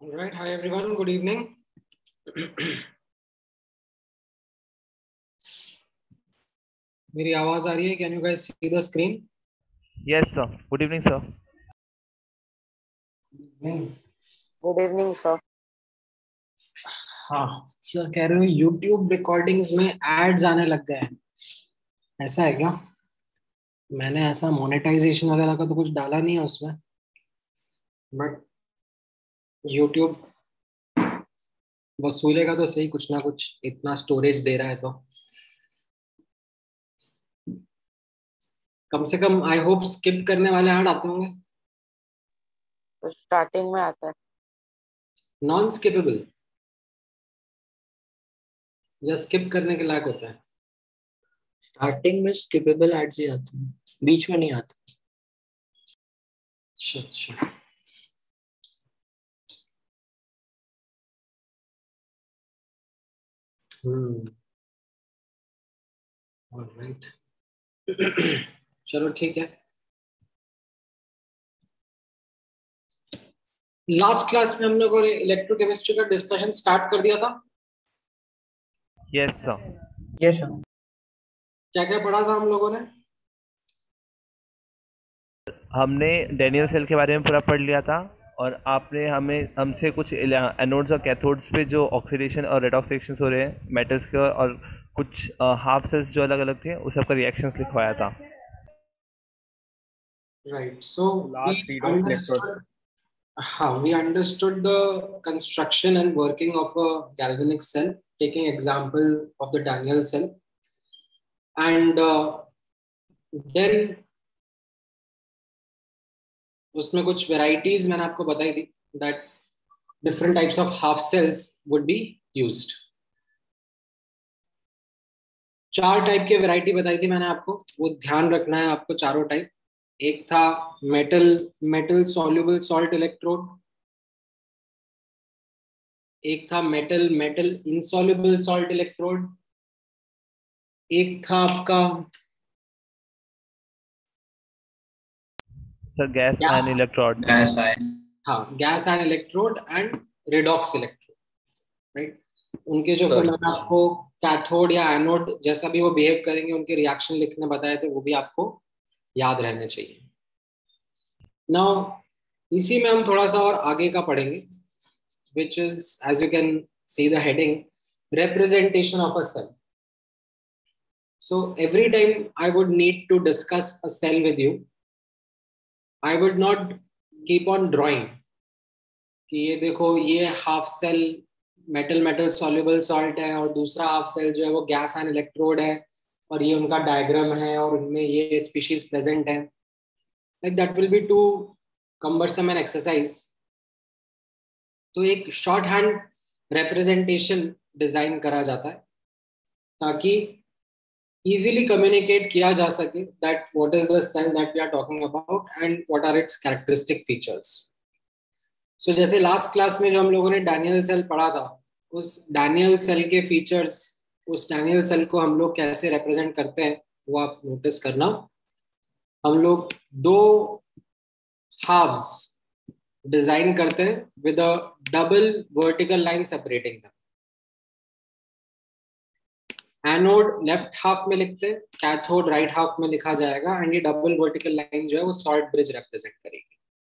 All right. Hi, everyone. Good evening. मेरी आवाज आ रही है? Can you guys see the screen? Yes, sir. Good evening, sir. Good evening sir. हाँ, क्या कह रहे हो? YouTube रिकॉर्डिंग्स में एड्स आने लग गए हैं, ऐसा है क्या? मैंने ऐसा मोनेटाइजेशन वगैरह का तो कुछ डाला नहीं है उसमें, बट YouTube वसूलेगा तो सही कुछ ना कुछ, इतना स्टोरेज दे रहा है तो कम से कम आई होप स्किप करने वाले ऐड आते होंगे। तो स्टार्टिंग में आता है। नॉन स्किपेबल या स्किप करने के लायक होता है? स्टार्टिंग में स्किपेबल एड्स ही आते हैं, बीच में नहीं आते। अच्छा अच्छा, ऑलराइट। चलो ठीक है। लास्ट क्लास में हम लोगों ने इलेक्ट्रोकेमिस्ट्री का डिस्कशन स्टार्ट कर दिया था। Yes, sir. Yes sir. क्या क्या पढ़ा था हम लोगों ने? हमने डैनियल सेल के बारे में पूरा पढ़ लिया था और आपने हमसे कुछ एनोड्स और कैथोड्स पे जो ऑक्सीडेशन और रेडॉक्स रिएक्शंस हो रहे हैं मेटल्स के और कुछ हाफ सेल्स जो अलग अलग थे उस सबका रिएक्शंस लिखवाया था। Right, so Last read of electrode. we understood the construction and working of a galvanic cell, taking example of the Daniell cell, and then उसमें कुछ varieties मैंने आपको बताई थी that different types of half cells would be used. 4 type के variety बताई थी मैंने आपको, वो ध्यान रखना है आपको चारों टाइप। एक था मेटल सॉल्युबल सॉल्ट इलेक्ट्रोड, एक था मेटल इनसॉल्युबल सॉल्ट इलेक्ट्रोड, एक था आपका sir gas ion electrode. Gas ion, हाँ, gas ion electrode and redox electrode, right. उनके जो फिर मैंने आपको कैथोड या एनोड जैसा भी वो बिहेव करेंगे उनके रिएक्शन लिखने बताए थे, वो भी आपको याद रहने चाहिए। नाउ इसी में हम थोड़ा सा और आगे का पढ़ेंगे, which is, as you can see the heading, representation of a cell. So every time I would need to discuss a cell with you, I would not keep on drawing कि ये देखो ये half cell metal soluble salt है और दूसरा half cell जो है वो गैस एंड इलेक्ट्रोड है और ये उनका डायग्राम है और उनमें ये स्पीशीज प्रेजेंट है। Like that will be too cumbersome an exercise. तो एक शॉर्ट हैंड रिप्रेजेंटेशन डिजाइन करा जाता है ताकि इजीली कम्युनिकेट किया जा सके that what is the cell that we are talking about and what are its characteristic features. So जैसे लास्ट क्लास में जो हम लोगों ने डैनियल सेल पढ़ा था, उस डैनियल सेल के फीचर्स, उस डैनियल सेल को हम लोग कैसे रिप्रेजेंट करते हैं वो आप नोटिस करना। हम लोग 2 हाफ्स डिजाइन करते हैं with a double vertical line separating them. Anode left half में लिखते हैं, कैथोड राइट हाफ में लिखा जाएगा एंड ये डबल वर्टिकल लाइन जो है वो सॉल्ट ब्रिज रिप्रेजेंट करेगी।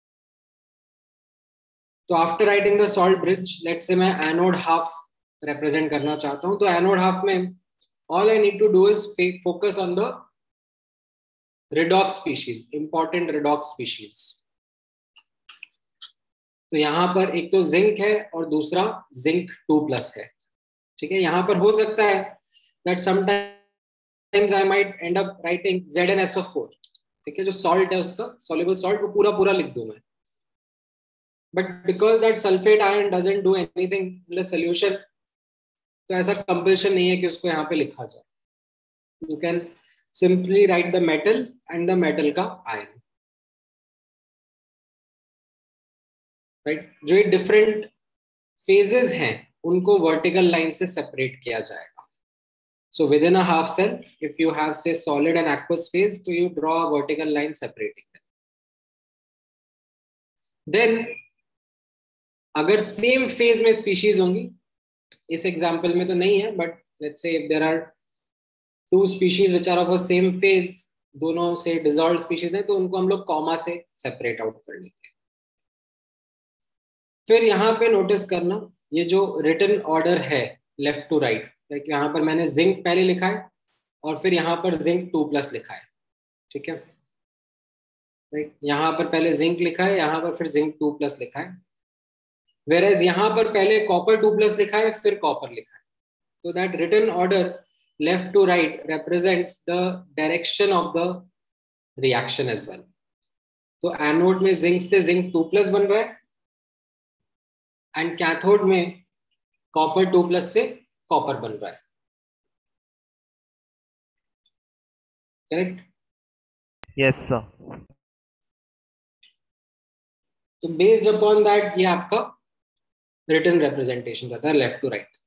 तो after writing the salt bridge, let's say मैं एनोड हाफ रिप्रेजेंट करना चाहता हूं, तो एनोड हाफ में all I need to do is focus on the redox species, important redox species. तो यहाँ पर एक तो जिंक है और दूसरा जिंक 2+ है, ठीक है। यहाँ पर हो सकता है that sometimes I might end up writing ZnSO4, ठीक है, जो सॉल्ट है उसका soluble salt वो पूरा लिख दूं मैं, but because that sulfate ion doesn't do anything in the solution, तो ऐसा compulsion नहीं है कि उसको यहाँ पे लिखा जाए। You can simply write the metal and the metal का ion, right? जो ये different phases हैं उनको vertical line से separate किया जाएगा। So within a half cell, if you have say solid and aqueous phase, so you draw a vertical line separating them. Then अगर same phase में species होंगी, इस एग्जांपल में तो नहीं है, but let's say if there are two species which are of a same phase, दोनों से डिसॉल्व स्पीशीज हैं, तो उनको हम लोग कॉमा से सेपरेट आउट कर लेंगे। फिर यहाँ पे नोटिस करना, ये जो रिटन ऑर्डर है लेफ्ट टू राइट, लाइक यहाँ पर मैंने जिंक पहले लिखा है और फिर यहाँ पर जिंक 2+ लिखा है, ठीक है, राइट। यहाँ पर पहले जिंक लिखा है, यहाँ पर फिर जिंक 2+ लिखा है, वेरेज यहाँ पर पहले कॉपर 2+ लिखा है, फिर कॉपर लिखा है। तो that written order left to right represents the direction of the reaction as well. तो एनोड में जिंक से जिंक 2+ बन रहा है एंड कैथोड में कॉपर 2+ से कॉपर बन रहा है, करेक्ट? Yes sir. तो बेस्ड अपॉन दैट ये आपका रिटन रिप्रेजेंटेशन रहता है लेफ्ट टू राइट।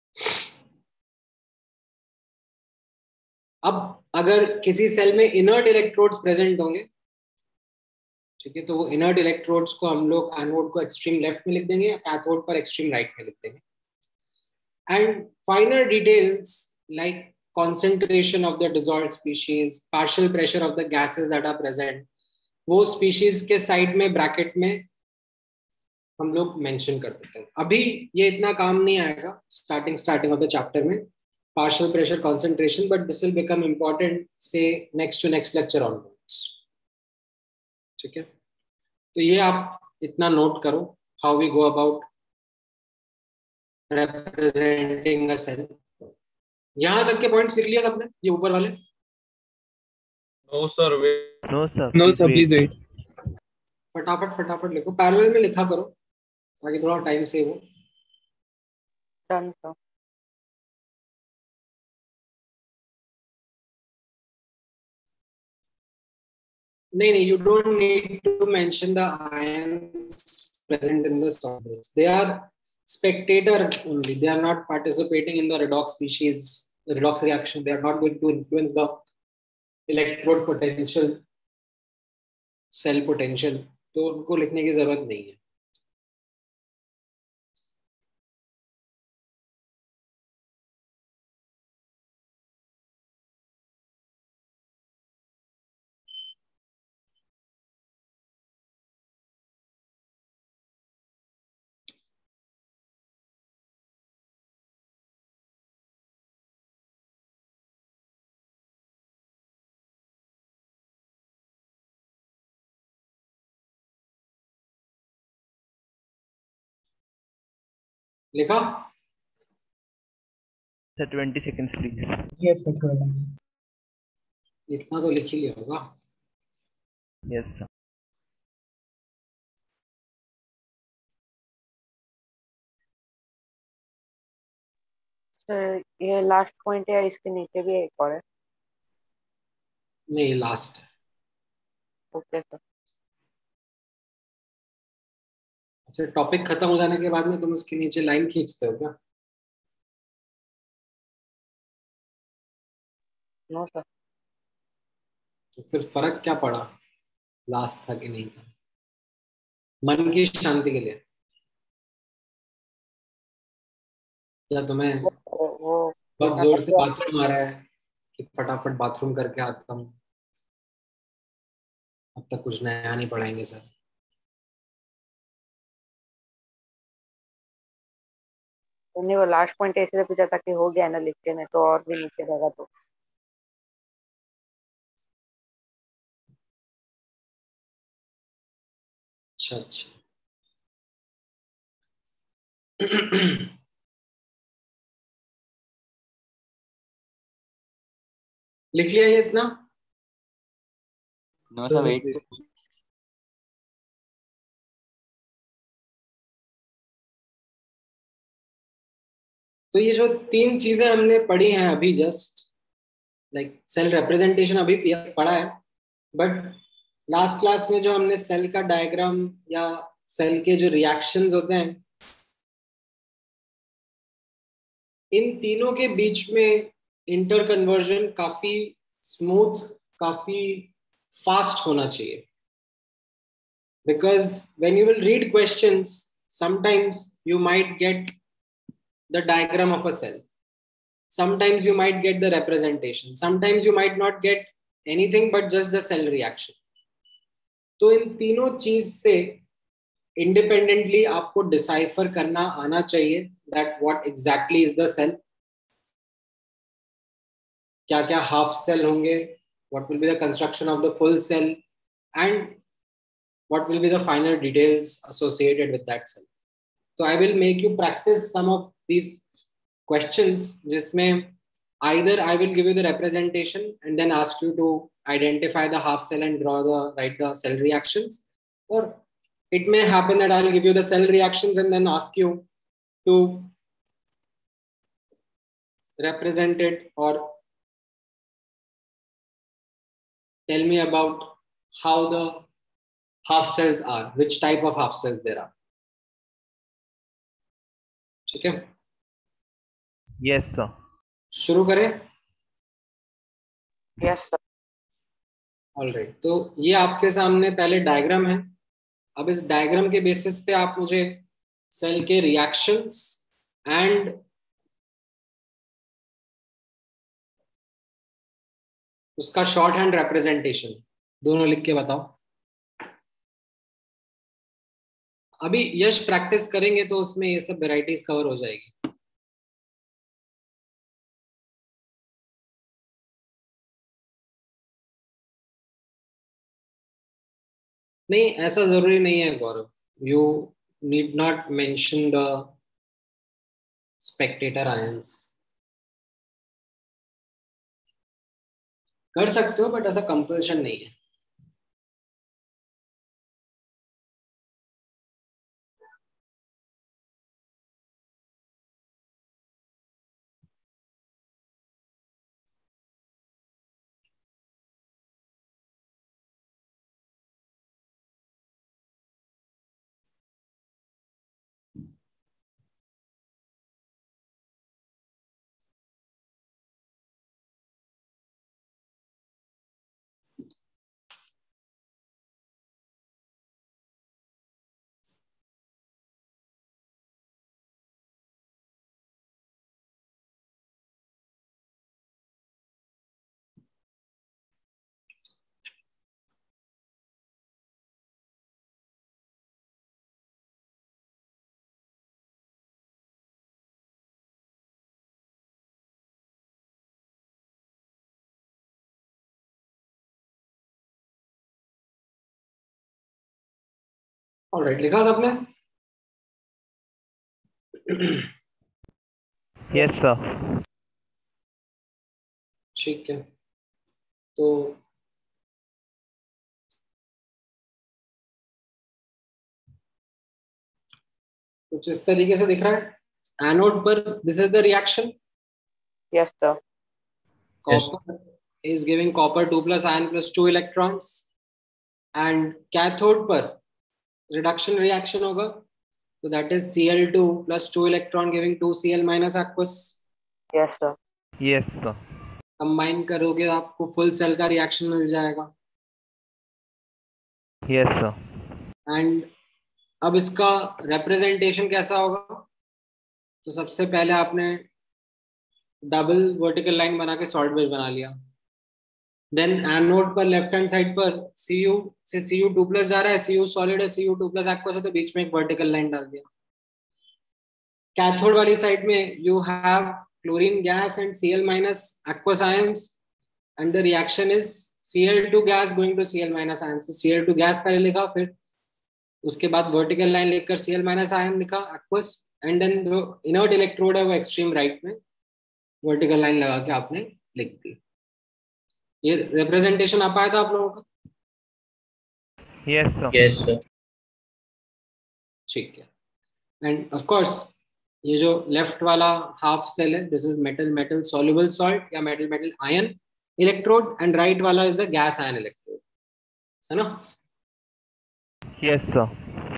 अब अगर किसी सेल में इनर्ट इलेक्ट्रोड्स प्रेजेंट होंगे, ठीक है, तो वो इनर्ट इलेक्ट्रोड्स को हम लोग एनोड को एक्सट्रीम लेफ्ट में लिख देंगे, कैथोड पर एक्सट्रीम राइट में लिख देंगे। And finer details like concentration of the dissolved species, partial pressure of the gases that are present, वो स्पीशीज के साइड में ब्रैकेट में हम लोग मेंशन कर देते हैं। अभी ये इतना काम नहीं आएगा स्टार्टिंग ऑफ द चैप्टर में, partial pressure concentration, but this will become important से नेक्स्ट लेक्चर ऑनवर्ड्स, ठीक है। तो ये आप इतना नोट करो, how we go about representing a cell. यहाँ तक के पॉइंट्स लिख लिया सबने, ये ऊपर वाले? No sir, wait. No sir, No sir, please wait. फटाफट लिखो, पैरेलल में लिखा करो ताकि थोड़ा टाइम सेव हो। Done sir. नहीं, you don't need to mention the ions present in the solvents. They are spectator only. They are not participating in the redox reaction. They are not going to influence the electrode potential, cell potential. तो उनको लिखने की जरूरत नहीं है। लिखा? Sir 20 seconds please. Yes sir. इतना तो लिख ही लिया होगा। Yes sir. सर ये लास्ट पॉइंट है, इसके नीचे भी एक और है। नहीं, लास्ट है। Okay sir. अच्छा, टॉपिक खत्म हो जाने के बाद में तुम उसके नीचे लाइन खींचते हो क्या? No sir. तो फिर फर्क क्या पड़ा, लास्ट था कि नहीं था? मन की शांति के लिए, या तुम्हें वो बहुत जोर से बाथरूम आ रहा है कि फटाफट बाथरूम करके आता हूँ, अब तक कुछ नया नहीं पढ़ाएंगे सर? नहीं, वो लास्ट पॉइंट ऐसे पूछा था कि हो गया ना लिखते में, तो और भी नीचे रहेगा तो। अच्छा अच्छा। लिख लिया ये इतना? No sir, wait. तो ये जो 3 चीजें हमने पढ़ी हैं अभी जस्ट, लाइक सेल रिप्रेजेंटेशन अभी पढ़ा है, बट लास्ट क्लास में जो हमने सेल का डायग्राम या सेल के जो रिएक्शंस होते हैं, इन तीनों के बीच में इंटर कन्वर्जन काफी स्मूथ, काफी फास्ट होना चाहिए, because when you will read questions sometimes you might get the diagram of a cell, sometimes you might get the representation, sometimes you might not get anything but just the cell reaction. तो इन तीनों चीज से independently आपको decipher करना आना चाहिए that what exactly is the cell, क्या क्या हाफ सेल होंगे, what will be the construction of the full cell, and what will be the final details associated with that cell. तो I will make you practice some of these questions जिसमें either I will give you the representation and then ask you to identify the half cell and write the cell reactions, or it may happen that I'll give you the cell reactions and then ask you to represent it or tell me about how the half cells are, which type of half cells there are. ठीक है? Yes sir. शुरू करें? Yes sir. Alright, तो ये आपके सामने पहले diagram है. अब इस डायग्राम के बेसिस पे आप मुझे सेल के रिएक्शंस एंड उसका शॉर्ट हैंड रिप्रेजेंटेशन दोनों लिख के बताओ. अभी यश प्रैक्टिस करेंगे तो उसमें ये सब वेराइटीज कवर हो जाएगी. नहीं, ऐसा जरूरी नहीं है Gaurav. You need not mention the spectator ions. कर सकते हो बट ऐसा कंपल्शन नहीं है. ऑलराइट, लिखा सबने? Yes sir. ठीक है, तो कुछ इस तरीके से दिख रहा है. एनोड पर this is the reaction. Yes sir. Copper is giving copper 2 plus ion plus 2 electrons, and cathode पर reduction reaction होगा, so that is Cl2 plus 2 electron giving 2Cl minus aqueous. Yes sir. Yes sir. Combine करोगे आपको full cell का reaction मिल जाएगा. Yes sir. And अब इसका representation कैसा होगा? तो सबसे पहले आपने डबल वर्टिकल लाइन बना के सॉल्ट ब्रिज बना लिया. देन एनोड पर लेफ्ट हैंड साइड पर Cu से Cu2 प्लस जा रहा है, Cu सॉलिड है, Cu2 प्लस एक्वस है, तो बीच में एक वर्टिकल लाइन डाल दिया. कैथोड वाली साइड में you have chlorine gas and Cl minus aqueous ions, and the reaction is Cl2 gas going to Cl minus ions. तो Cl2 गैस पहले लिखा, फिर उसके बाद वर्टिकल लाइन लिखकर Cl माइनस आयन लिखा एक्वस, एंड देन जो इनर्ट इलेक्ट्रोड है वो एक्सट्रीम राइट में वर्टिकल लाइन लगा के आपने लिख दी. ये रिप्रेजेंटेशन आ पाया था आप लोगों का? Yes sir. Yes sir. ठीक है. एंड ऑफ कोर्स ये जो लेफ्ट वाला हाफ सेल है, this is metal metal soluble salt या metal metal ion electrode, and right वाला is the gas ion electrode, है ना? Yes sir.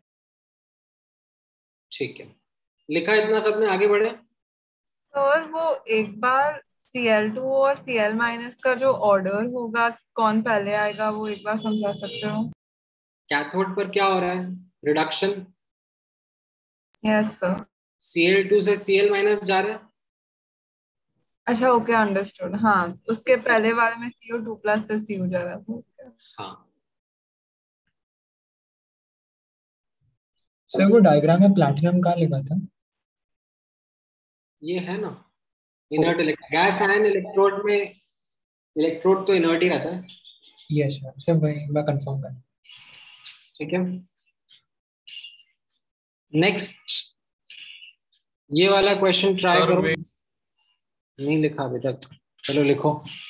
ठीक है, लिखा इतना सबने, आगे बढ़े. सर वो एक बार Cl2 और Cl माइनस का जो ऑर्डर होगा, कौन पहले आएगा, वो एक बार समझा सकते हो? कैथोड पर क्या हो रहा है? रिडक्शन. Yes sir. Cl2 से Cl माइनस जा रहा है। अच्छा ओके अंडरस्टूड। हाँ उसके पहले वाले में CO2+ से Cu जा रहा था। हाँ सर वो डायग्राम में प्लैटिनम कहाँ लिखा था? ये है ना इनर्ट गैस आयन इलेक्ट्रोड में, इलेक्ट्रोड तो इनर्ट ही रहता है। यस सर, सर वही मैं कंफर्म कर। ठीक है, नेक्स्ट ये वाला क्वेश्चन ट्राई सर करो। वेट नहीं लिखा अभी तक, चलो लिखो।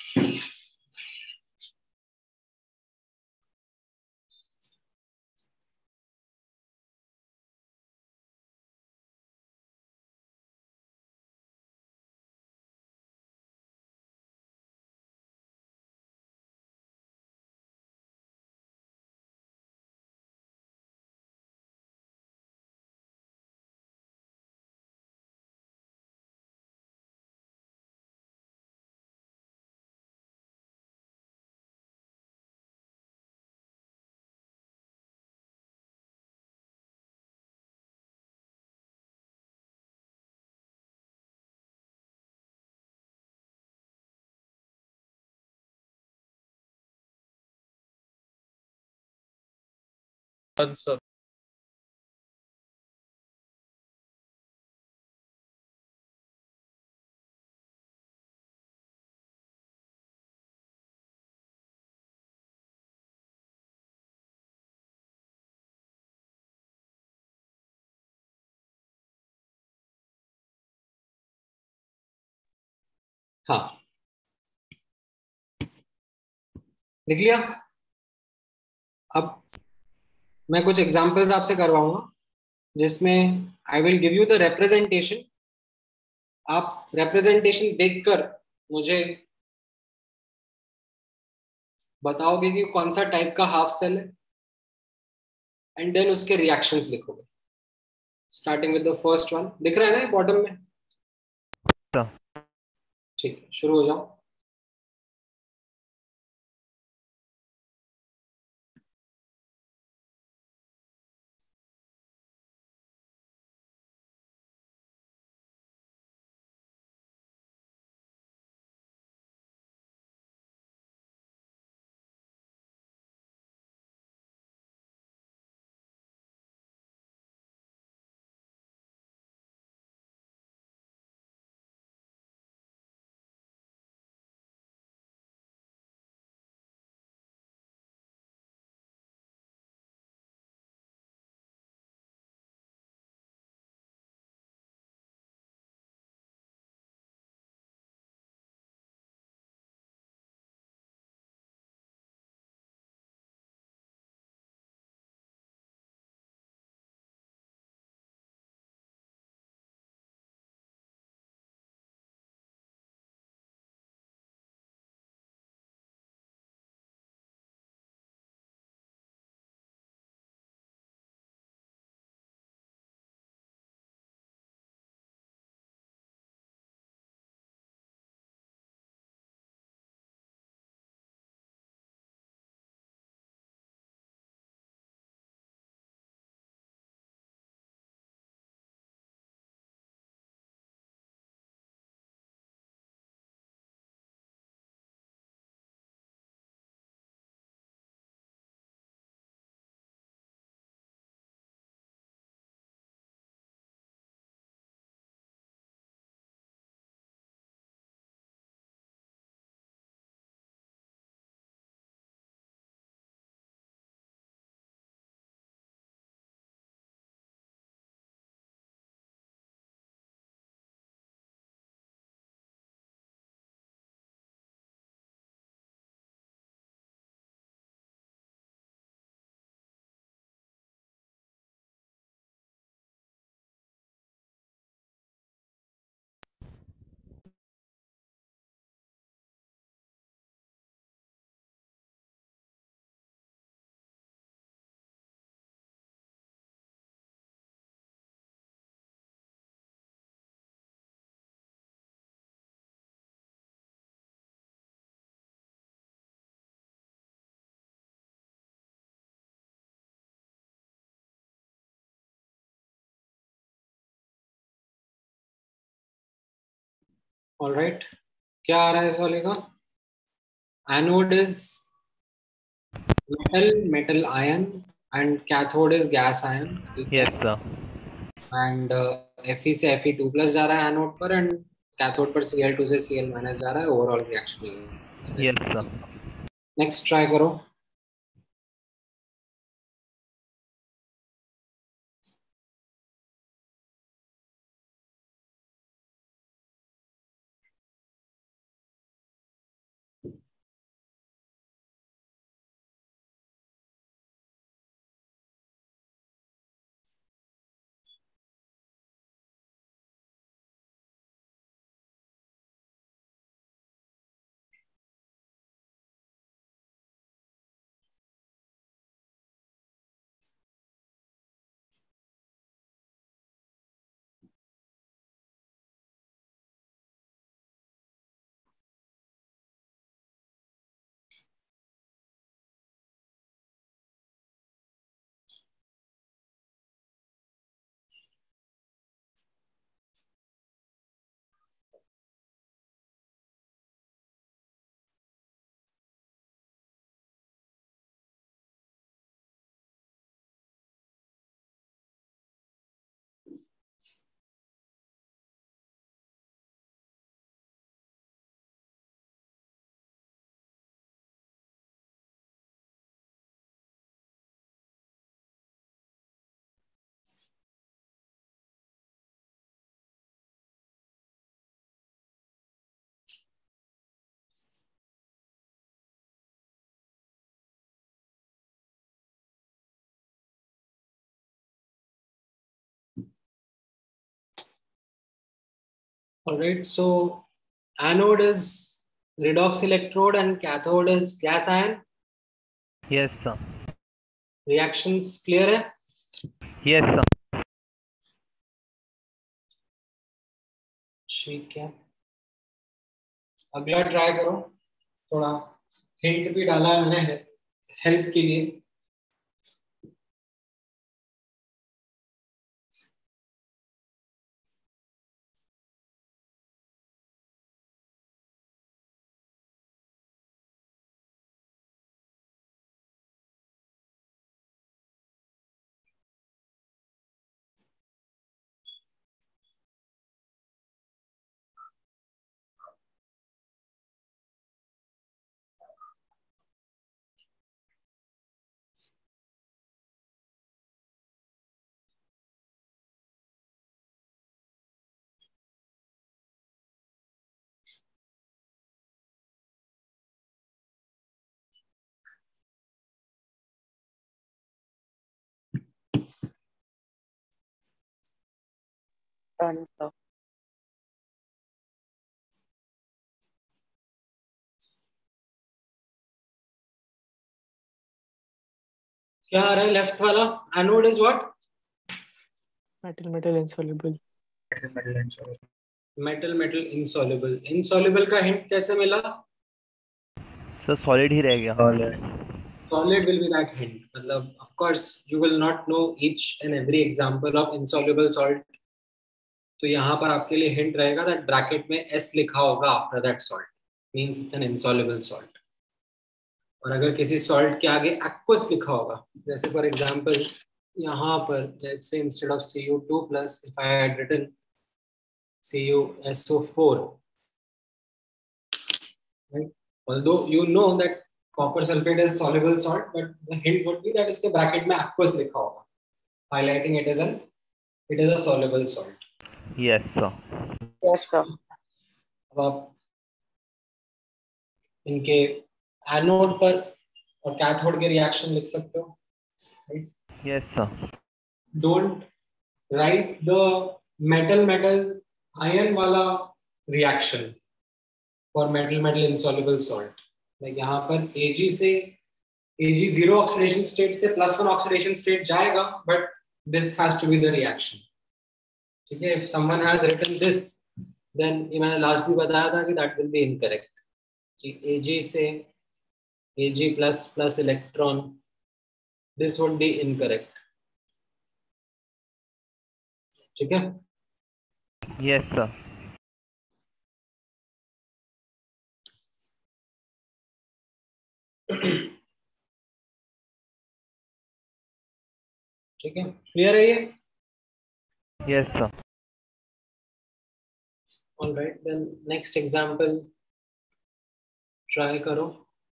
आंसर हाँ लिख लिया। अब मैं कुछ एग्जांपल्स आपसे करवाऊंगा जिसमें I will give you the representation. आप रिप्रेजेंटेशन देखकर मुझे बताओगे कि कौन सा टाइप का हाफ सेल है, एंड देन उसके रिएक्शंस लिखोगे। Starting with the first one, दिख रहा है ना बॉटम में? ठीक है, शुरू हो जाओ। ऑलराइट, क्या आ रहा है इस वाले का? Anode is metal ion and cathode is gas ion. Yes sir. And Fe से Fe2 प्लस जा रहा है एनोड पर, एंड कैथोड पर Cl2 से Cl माइनस जा रहा है. Overall reaction. Yes sir. Next try करो. Alright, so anode is redox electrode and cathode is gas ion. Yes sir. Reactions clear है? Yes sir. ठीक है, अगला ट्राई करो. थोड़ा हिंट भी डाला है मैंने हेल्प के लिए. Done, sir. क्या आ रहा है लेफ्ट वाला? Anode is what? metal insoluble. Metal insoluble. Insoluble का हिंट कैसे मिला? सर सॉलिड ही रह गया. Solid will be that hint. मतलब of course you will not know each and every example of insoluble salt. तो यहाँ पर आपके लिए हिंट रहेगा that ब्रैकेट में S लिखा होगा after that salt means it's an insoluble salt. और अगर किसी सॉल्ट के आगे aqueous लिखा होगा, जैसे फॉर एग्जांपल यहाँ पर let's say instead of Cu2 plus if I had written CuSO4, right? Although you know that copper sulfate is soluble salt, but the hint would be that इसके bracket में aqueous लिखा होगा, highlighting it is a soluble salt. Yes sir. Yes, sir. अब आप इनके anode पर और cathode के रिएक्शन लिख सकते हो, right? Yes sir. Don't write the metal ion वाला reaction for metal insoluble salt. Like यहाँ पर Ag से Ag zero oxidation state से +1 oxidation state जाएगा, but this has to be the reaction. ठीक है, if someone has written this, then ये मैंने लास्ट भी बताया था कि that will be incorrect. कि Ag से Ag plus electron, this would be incorrect. ठीक है. Yes sir. ठीक है, क्लियर है ये? Yes sir. All right, then next example try करो।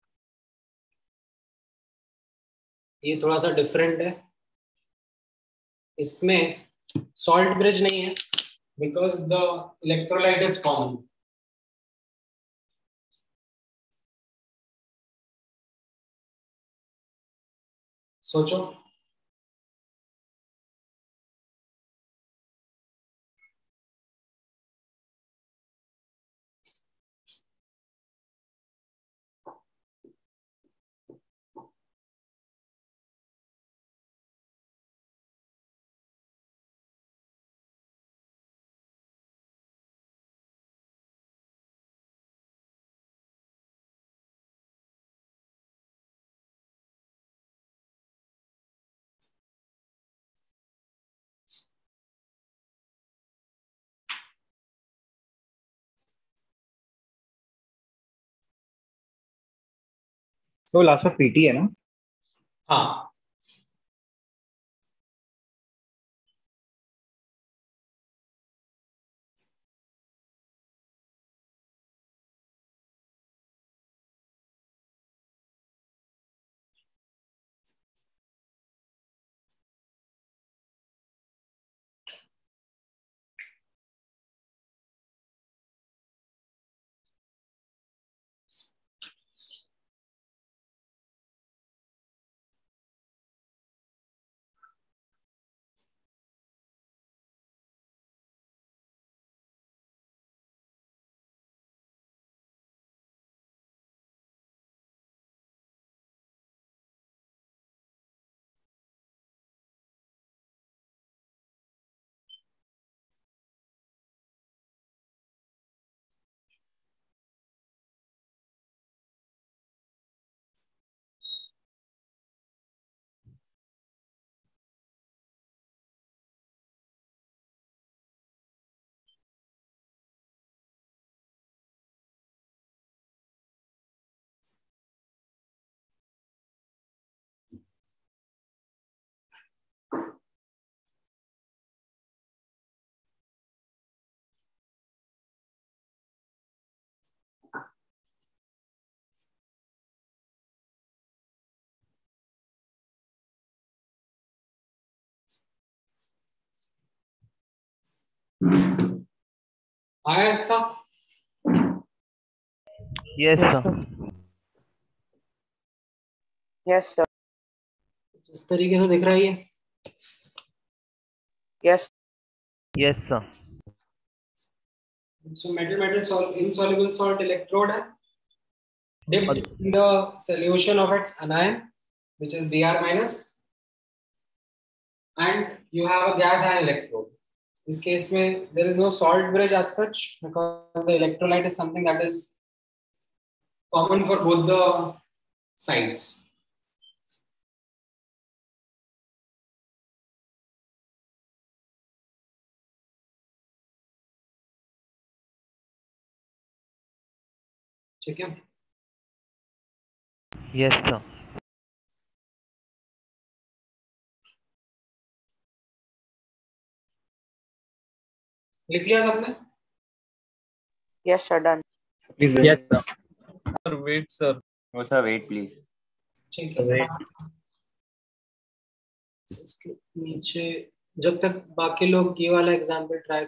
ये थोड़ा सा डिफरेंट है, इसमें सॉल्ट ब्रिज नहीं है because the electrolyte is common. सोचो। तो लास्ट में पीटी है ना? हाँ, आया इसका? Yes yes sir. Sir. Yes sir. इस तरीके से दिख रहा है ये। Yes. Yes sir. So metal salt, insoluble salt electrode है dipped और in the solution of its anion, which is Br minus, and you have a gas ion electrode. इस केस में there is no salt bridge as such because the electrolyte is something that is common for both the sides. ठीक है, yes sir. लिख लिया सबने? Yes sir, done. Please Yes, sir. Sir, wait, sir. No, sir, wait, please. ठीक है, इसके नीचे जब तक बाकी लोग ये वाला एग्जांपल ट्राई।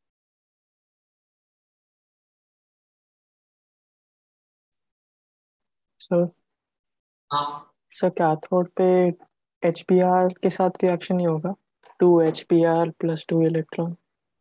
सर हाँ, सर कैथोड पे HBr के साथ रिएक्शन नहीं होगा? 2 HBr+2 इलेक्ट्रॉन।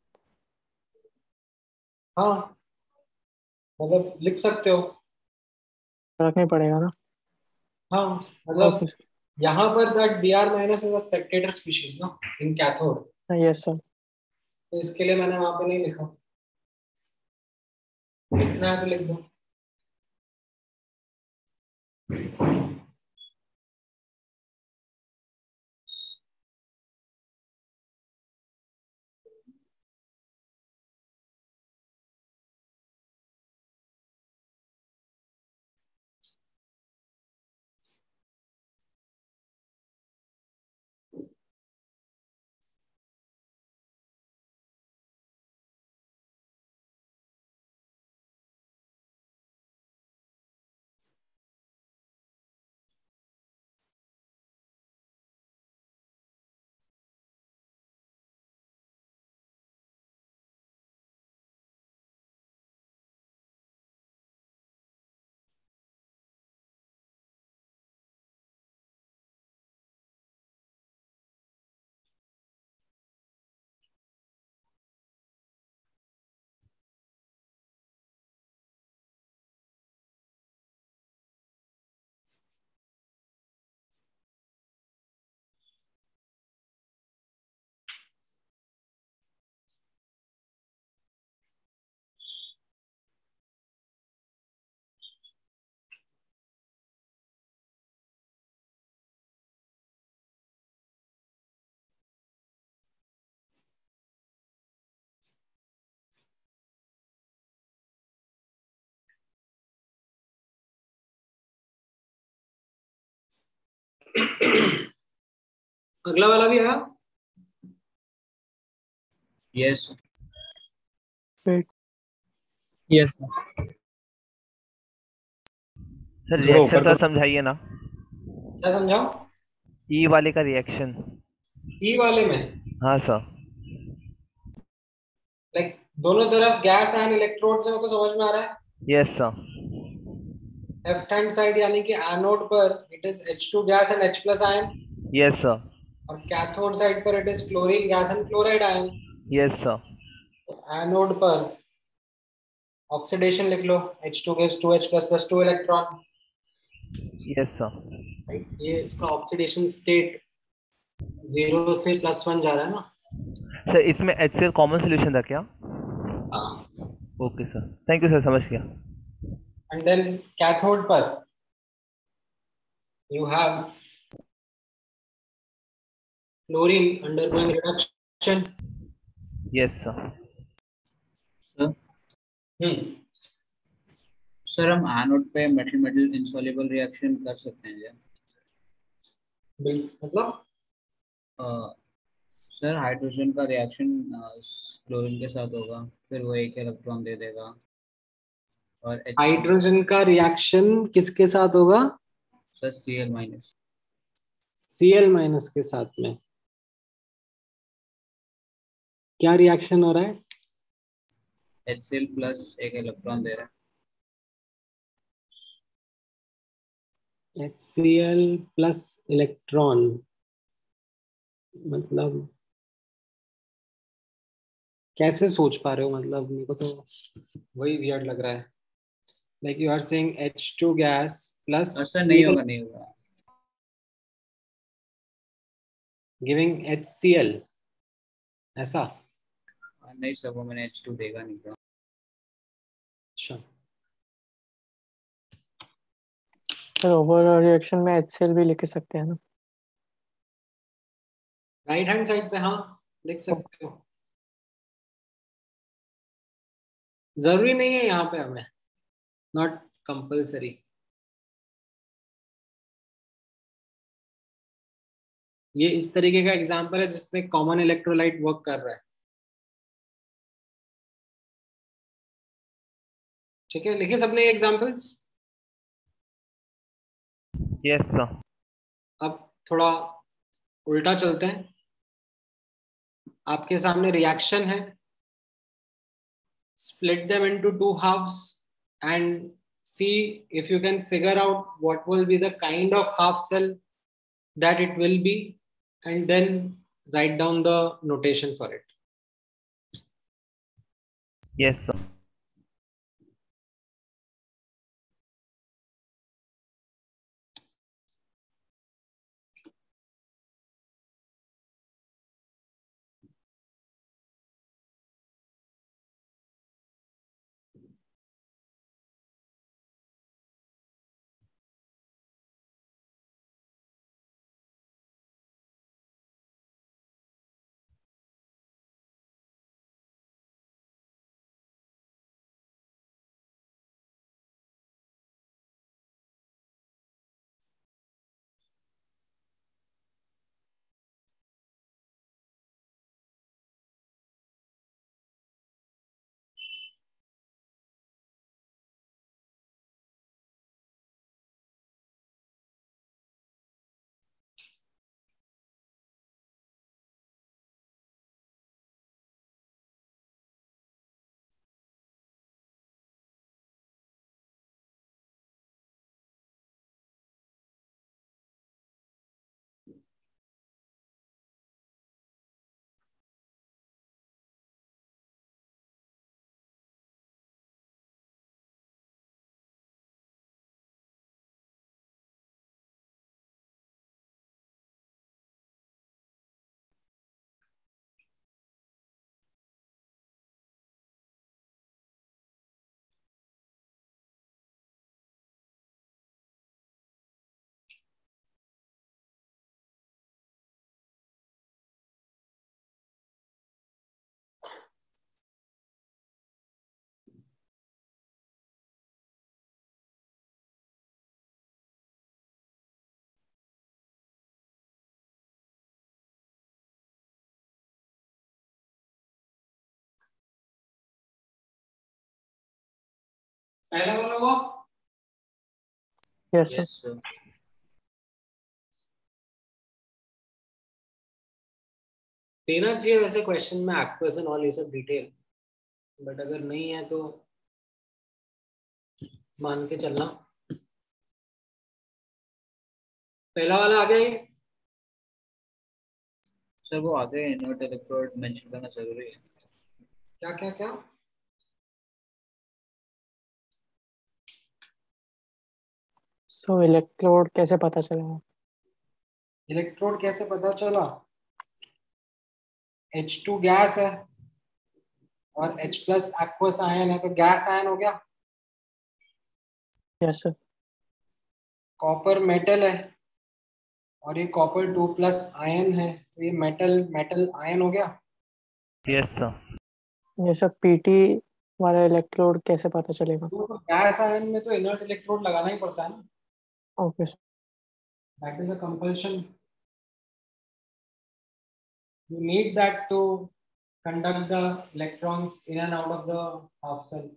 हाँ, मतलब लिख सकते हो। फर्क नहीं पड़ेगा ना? हाँ, मतलब ओके सर। यहाँ पर that Br minus is a spectator species ना in cathode, यस सर। तो इसके लिए मैंने वहां पे नहीं लिखा। लिखना है तो लिख दो। अगला वाला भी आया? यस वेट यस सर जोड़ो रिएक्शन ऊपर तो समझाइए ना, क्या समझाओ? ई वाले का रिएक्शन। ई वाले में हाँ सर। लाइक दोनों तरफ गैस एंड इलेक्ट्रोड से, तो समझ में आ रहा है? Yes sir. Left hand side यानी कि एनोड पर it is H2 gas and H plus ion, yes sir. और कैथोड साइड पर it is chlorine gas and chloride ion. Yes sir. Anode पर ऑक्सीडेशन लिख लो, H2 gives 2H plus plus 2 electron, yes sir. Right? ये इसका oxidation state 0 से +1 जा रहा है ना? सर इसमें HCl कॉमन सोल्यूशन था क्या? हाँ। Okay sir, thank you sir, समझ गया। एंड देन कैथोड पर you have chlorine undergoing reduction. Yes sir. Sir हम एनोड पे मेटल मेटल इनसॉल्युबल रिएक्शन कर सकते हैं क्या? मतलब सर हाइड्रोजन का रिएक्शन क्लोरीन के साथ होगा, फिर वो एक इलेक्ट्रॉन दे देगा, और हाइड्रोजन का रिएक्शन किसके साथ होगा? Sir Cl minus. Cl minus के साथ में क्या रिएक्शन हो रहा है? HCl प्लस एक इलेक्ट्रॉन दे रहा है। HCl प्लस इलेक्ट्रॉन मतलब कैसे सोच पा रहे हो? मतलब मेरे को तो वही वियर्ड लग रहा है। Like you are saying H2 gas plus sir नहीं होगा, नहीं होगा। गिविंग HCl, ऐसा? नहीं सर, वो मैंने H2 देखा नहीं था। अच्छा, सर ओवरऑल रिएक्शन में HCl भी लिख सकते हैं ना? राइट हैंड साइड पे हाँ लिख सकते हो, जरूरी नहीं है यहाँ पे हमें, नॉट कंपल्सरी। ये इस तरीके का एग्जांपल है जिसमें कॉमन इलेक्ट्रोलाइट वर्क कर रहा है। ठीक है, लिखे सबने ये एग्जांपल्स? Yes sir. अब थोड़ा उल्टा चलते हैं। आपके सामने रिएक्शन है, split them into two halves and see if you can figure out what will be the kind of half cell that it will be, and then write down the notation for it. Yes sir. पहला वाला हुआ। Yes sir. Yes sir. देना चाहिए वैसे question में actors and all ये सब detail, but अगर नहीं है तो मान के चलना। पहला वाला आ गया ये। सर वो आगे इनवर्ट इलेक्ट्रोड मेंशन करना जरूरी है। क्या क्या क्या? सो इलेक्ट्रोड कैसे पता चलेगा? इलेक्ट्रोड कैसे पता चला? H2 गैस है और H प्लस एक्वस आयन है, तो गैस आयन हो गया। Yes sir. कॉपर मेटल है और ये कॉपर 2 प्लस आयन है, तो ये मेटल मेटल आयन हो गया। Yes sir. ये सब पीटी वाला इलेक्ट्रोड कैसे पता चलेगा? तो गैस आयन में तो इनर्ट इलेक्ट्रोड लगाना ही पड़ता है ना, okay sir. That is a compulsion. You need that to conduct the electrons in and out of the half cell.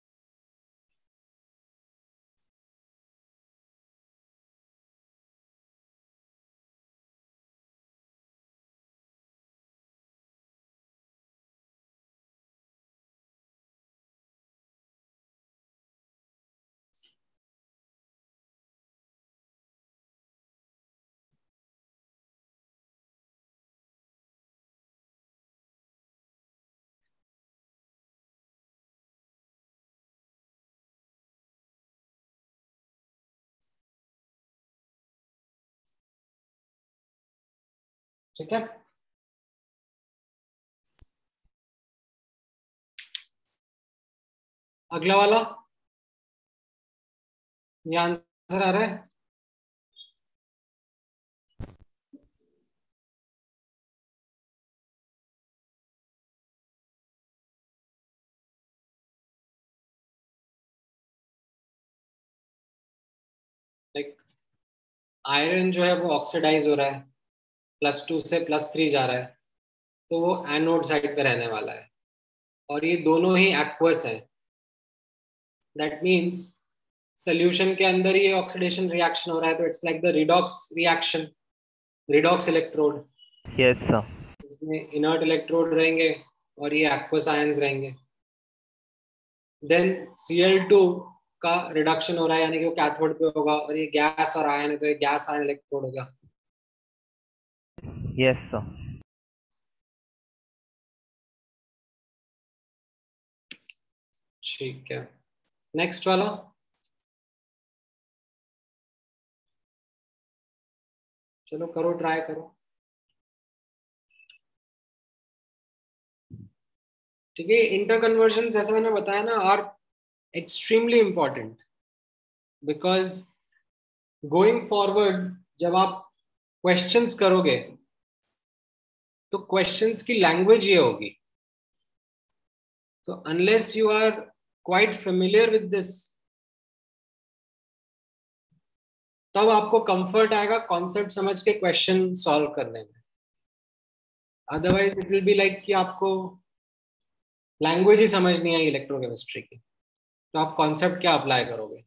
ठीक है, अगला वाला। ये आंसर आ रहा है। लाइक आयरन जो है वो ऑक्सीडाइज हो रहा है, +2 से +3 जा रहा है, तो वो एनोड साइड पे रहने वाला है, और ये दोनों ही एक्वस है। दैट मीन्स सोल्यूशन के अंदर ये ऑक्सीडेशन रिएक्शन हो रहा है, तो it's like the redox reaction, redox electrode. Yes sir. इसमें इनर्ट इलेक्ट्रोड रहेंगे और ये एक्वस आयंस रहेंगे। देन Cl2 का रिडक्शन हो रहा है, यानी कि वो कैथोड पे होगा, और ये गैस और आयन है, तो ये गैस आयन इलेक्ट्रोड होगा। Yes sir. ठीक है, नेक्स्ट वाला। चलो करो, ट्राई करो। ठीक है, इंटर कन्वर्जन जैसे मैंने बताया ना are extremely important, because going forward जब आप क्वेश्चंस करोगे तो क्वेश्चंस की लैंग्वेज ये होगी। तो unless you are quite familiar with this, तब आपको कंफर्ट आएगा कॉन्सेप्ट समझ के क्वेश्चन सॉल्व करने में। Otherwise it will be like कि आपको लैंग्वेज ही समझ नहीं आई इलेक्ट्रोकेमिस्ट्री की, तो आप कॉन्सेप्ट क्या अप्लाई करोगे।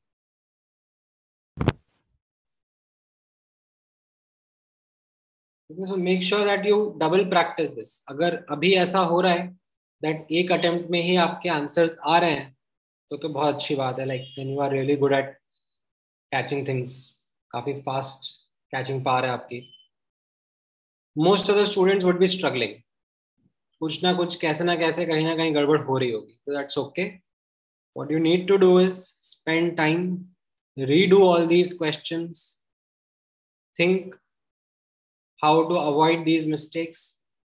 So make sure that you double practice this. अगर अभी ऐसा हो रहा है दैट एक अटेम्प्ट में ही आपके आंसर्स आ रहे हैं, तो बहुत अच्छी बात है। Like then you are really good at catching things, काफी फास्ट कैचिंग पावर है आपकी। Most of the students would be struggling, कुछ ना कुछ कैसे ना कैसे कहीं ना कहीं गड़बड़ हो रही होगी, तो that's okay. What you need to do is spend time, redo all these questions, think how to avoid these mistakes.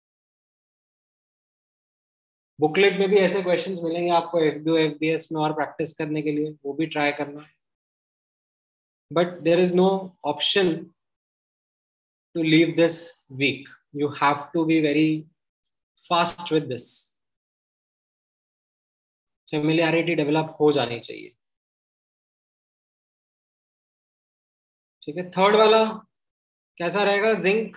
Booklet में भी ऐसे क्वेश्चंस मिलेंगे आपको FBO FBS में और प्रैक्टिस करने के लिए, वो भी ट्राई करना है। But there is no option to leave this week, you have to be very fast with this, familiarity develop हो जानी चाहिए। ठीक है, थर्ड वाला कैसा रहेगा? जिंक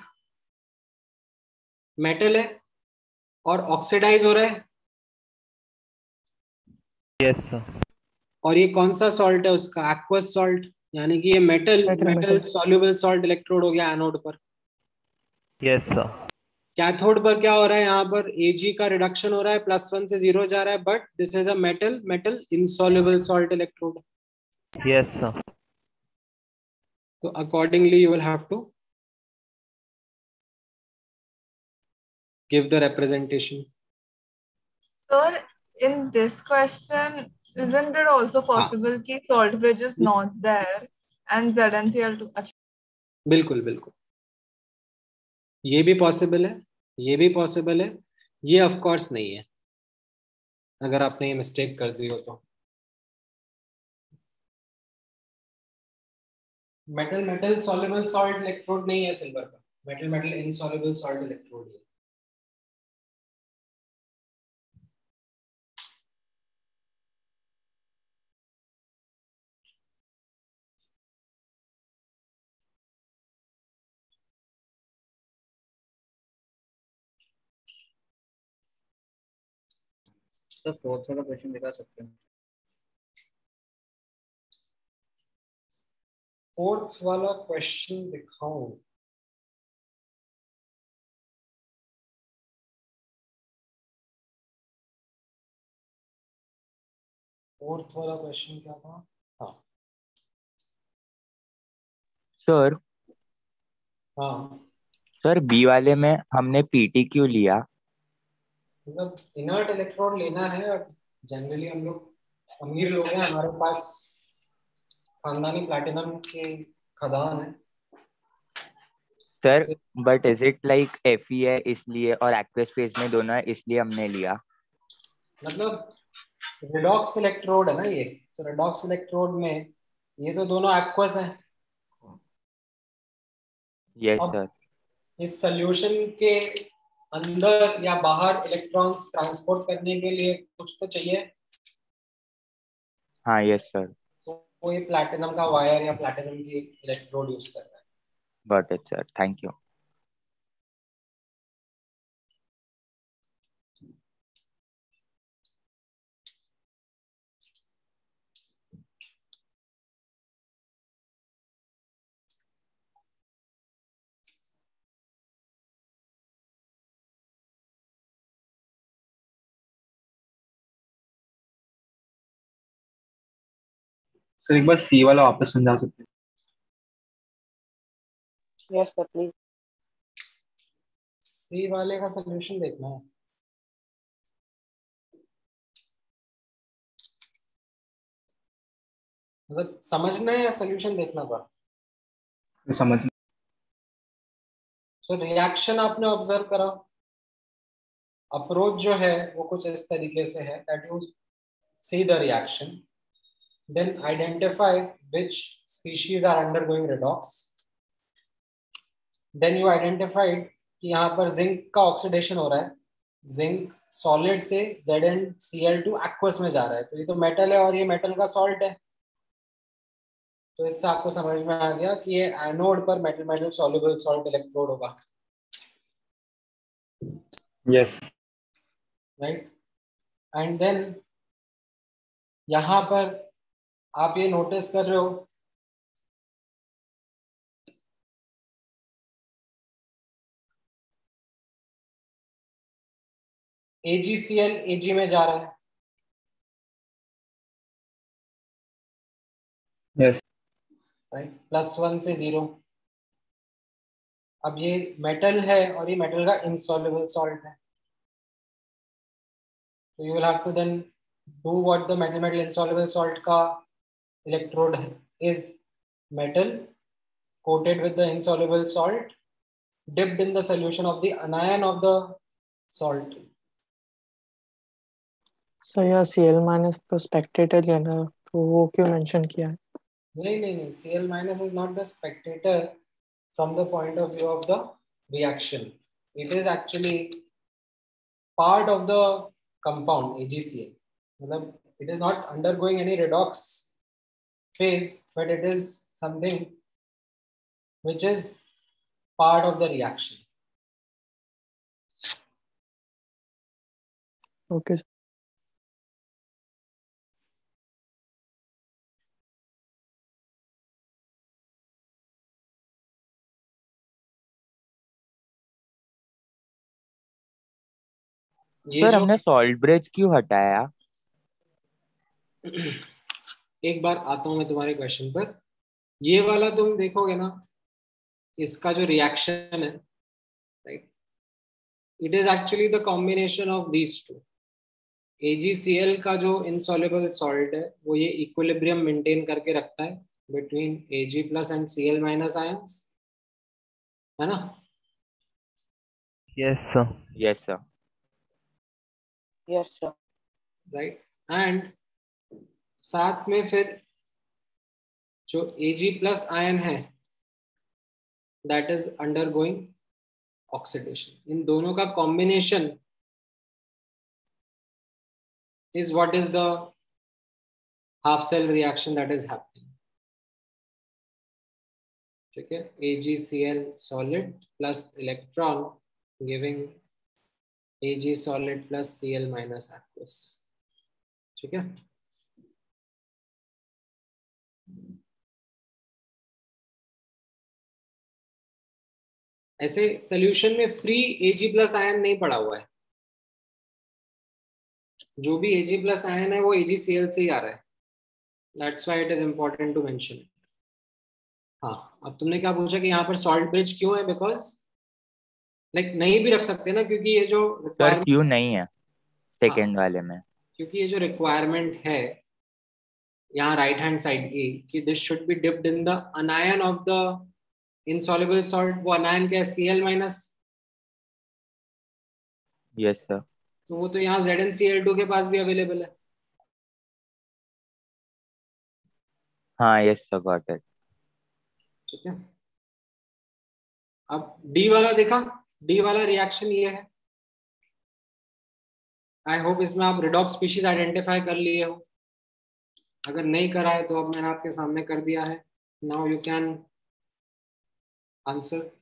मेटल है और ऑक्सीडाइज हो रहा है। Yes sir. और ये कौन सा सॉल्ट है उसका, एक्वस सॉल्ट, यानी कि ये मेटल सॉल्युबल सॉल्ट इलेक्ट्रोड हो गया एनोड पर। Yes sir. कैथोड पर क्या हो रहा है, यहाँ पर Ag का रिडक्शन हो रहा है, +1 से 0 जा रहा है, but this is a metal insoluble salt electrode. Yes sir. तो accordingly you will have to give the representation. Sir, in this question, isn't it also possible कि salt bridge is not there and ZnCl2? अच्छा, बिल्कुल बिल्कुल, ये भी possible है, ये भी पॉसिबल है, ये ऑफ कोर्स नहीं है, अगर आपने ये मिस्टेक कर दी हो तो। मेटल सॉल्युबल सॉल्ट इलेक्ट्रोड नहीं है सिल्वर का, मेटल इनसॉल्युबल सॉल्ट इलेक्ट्रोड है। तो फोर्थ वाला क्वेश्चन दिखा सकते हैं? फोर्थ वाला क्वेश्चन दिखाऊं? फोर्थ वाला क्वेश्चन क्या था? हाँ सर हाँ, सर बी वाले में हमने पीटी क्यों लिया? मतलब इनर्ट इलेक्ट्रोड लेना है, और जनरली हम लोग अमीर लोग हैं, हमारे पास खानदानी प्लैटिनम के खदान है। Sir but is it like FE है इसलिए और एक्वस फेज में दोनों है इसलिए हमने लिया? मतलब रिडॉक्स इलेक्ट्रोड है ना ये, तो रिडॉक्स इलेक्ट्रोड में ये तो दोनों एक्वस हैं। यस अब सर। इस सोल्यूशन के अंदर या बाहर इलेक्ट्रॉन्स ट्रांसपोर्ट करने के लिए कुछ तो चाहिए, हाँ यस सर। तो वो ये प्लैटिनम का वायर या प्लैटिनम की इलेक्ट्रोड यूज कर रहा है। Got it sir, thank you. Sir एक बार सी वाला वापस समझा सकते हैं? Yes sir please. सी वाले का सोल्यूशन देखना है, मतलब समझना है या सोल्यूशन देखना था? समझ। सो रिएक्शन आपने ऑब्जर्व करा, अप्रोच जो है वो कुछ इस तरीके से है, that you see the reaction, then identify which species are undergoing redox, then you identified कि यहाँ पर जिंक का ऑक्सीडेशन हो रहा है, जिंक सॉलिड से ZnCl2 एक्वस में जा रहा है, तो ये तो मेटल है और ये मेटल का सॉल्ट है। तो इससे आपको समझ में आ गया कि ये एनोड पर मेटल सॉल्युबल सॉल्ट इलेक्ट्रोड होगा, यस। राइट। एंड देन यहाँ पर आप ये नोटिस कर रहे हो AgCl Ag में जा रहा है, यस। राइट, +1 से 0। अब ये मेटल है और ये मेटल का इनसॉल्युबल सॉल्ट है, तो you will have to then do what the metal insoluble salt का electrode is metal coated with the insoluble salt dipped in the solution of the anion of the salt. Sir यहाँ Cl- तो spectator है ना, तो वो क्यों mention किया है? नहीं, Cl- is not the spectator from the point of view of the reaction. It is actually part of the compound AgCl. मतलब it is not undergoing any redox phase, but it is something which is part of the reaction. Okay. ये sir जो हमने salt bridge क्यों हटाया? एक बार आता हूं मैं तुम्हारे क्वेश्चन पर। ये वाला तुम देखोगे ना, इसका जो रिएक्शन है, right, it is actually the combination of these two. AgCl का जो इनसॉल्युबल सॉल्ट है वो ये इक्विलिब्रियम मेंटेन करके रखता है between Ag plus and Cl minus ions, है ना? Yes sir. Yes sir. Yes sir. Right, and साथ में फिर जो Ag प्लस आयन है दैट इज अंडरगोइंग ऑक्सीडेशन। इन दोनों का combination is what is the half cell reaction that is happening. ठीक है, AgCl solid plus electron giving Ag solid plus Cl minus aqueous. ठीक है, ऐसे सोल्यूशन में फ्री Ag प्लस आयन नहीं पड़ा हुआ है। जो भी Ag प्लस आयन है वो AgCl से ही आ रहा है। That's why it is important to mention. हाँ, अब तुमने क्या पूछा कि यहाँ पर सॉल्ट ब्रिज क्यों है? बिकॉज लाइक नहीं भी रख सकते ना, क्योंकि ये जो सर रिक्वायरमेंट, क्यों नहीं है सेकेंड वाले में? क्योंकि ये जो रिक्वायरमेंट है यहाँ राइट हैंड साइड की कि this should be dipped in the anion of the insoluble salt. वो अनायन क्या है? Cl minus. Yes sir. तो वो तो यहाँ ZnCl2 के पास भी अवेलेबल है। हाँ यस सर, गॉट इट। ठीक है, अब डी वाला देखा, डी वाला रिएक्शन ये है। आई होप इसमें आप रिडॉक्स स्पीशीज आइडेंटिफाई कर लिए हो। अगर नहीं करा है तो अब मैंने आपके सामने कर दिया है। Now you can answer.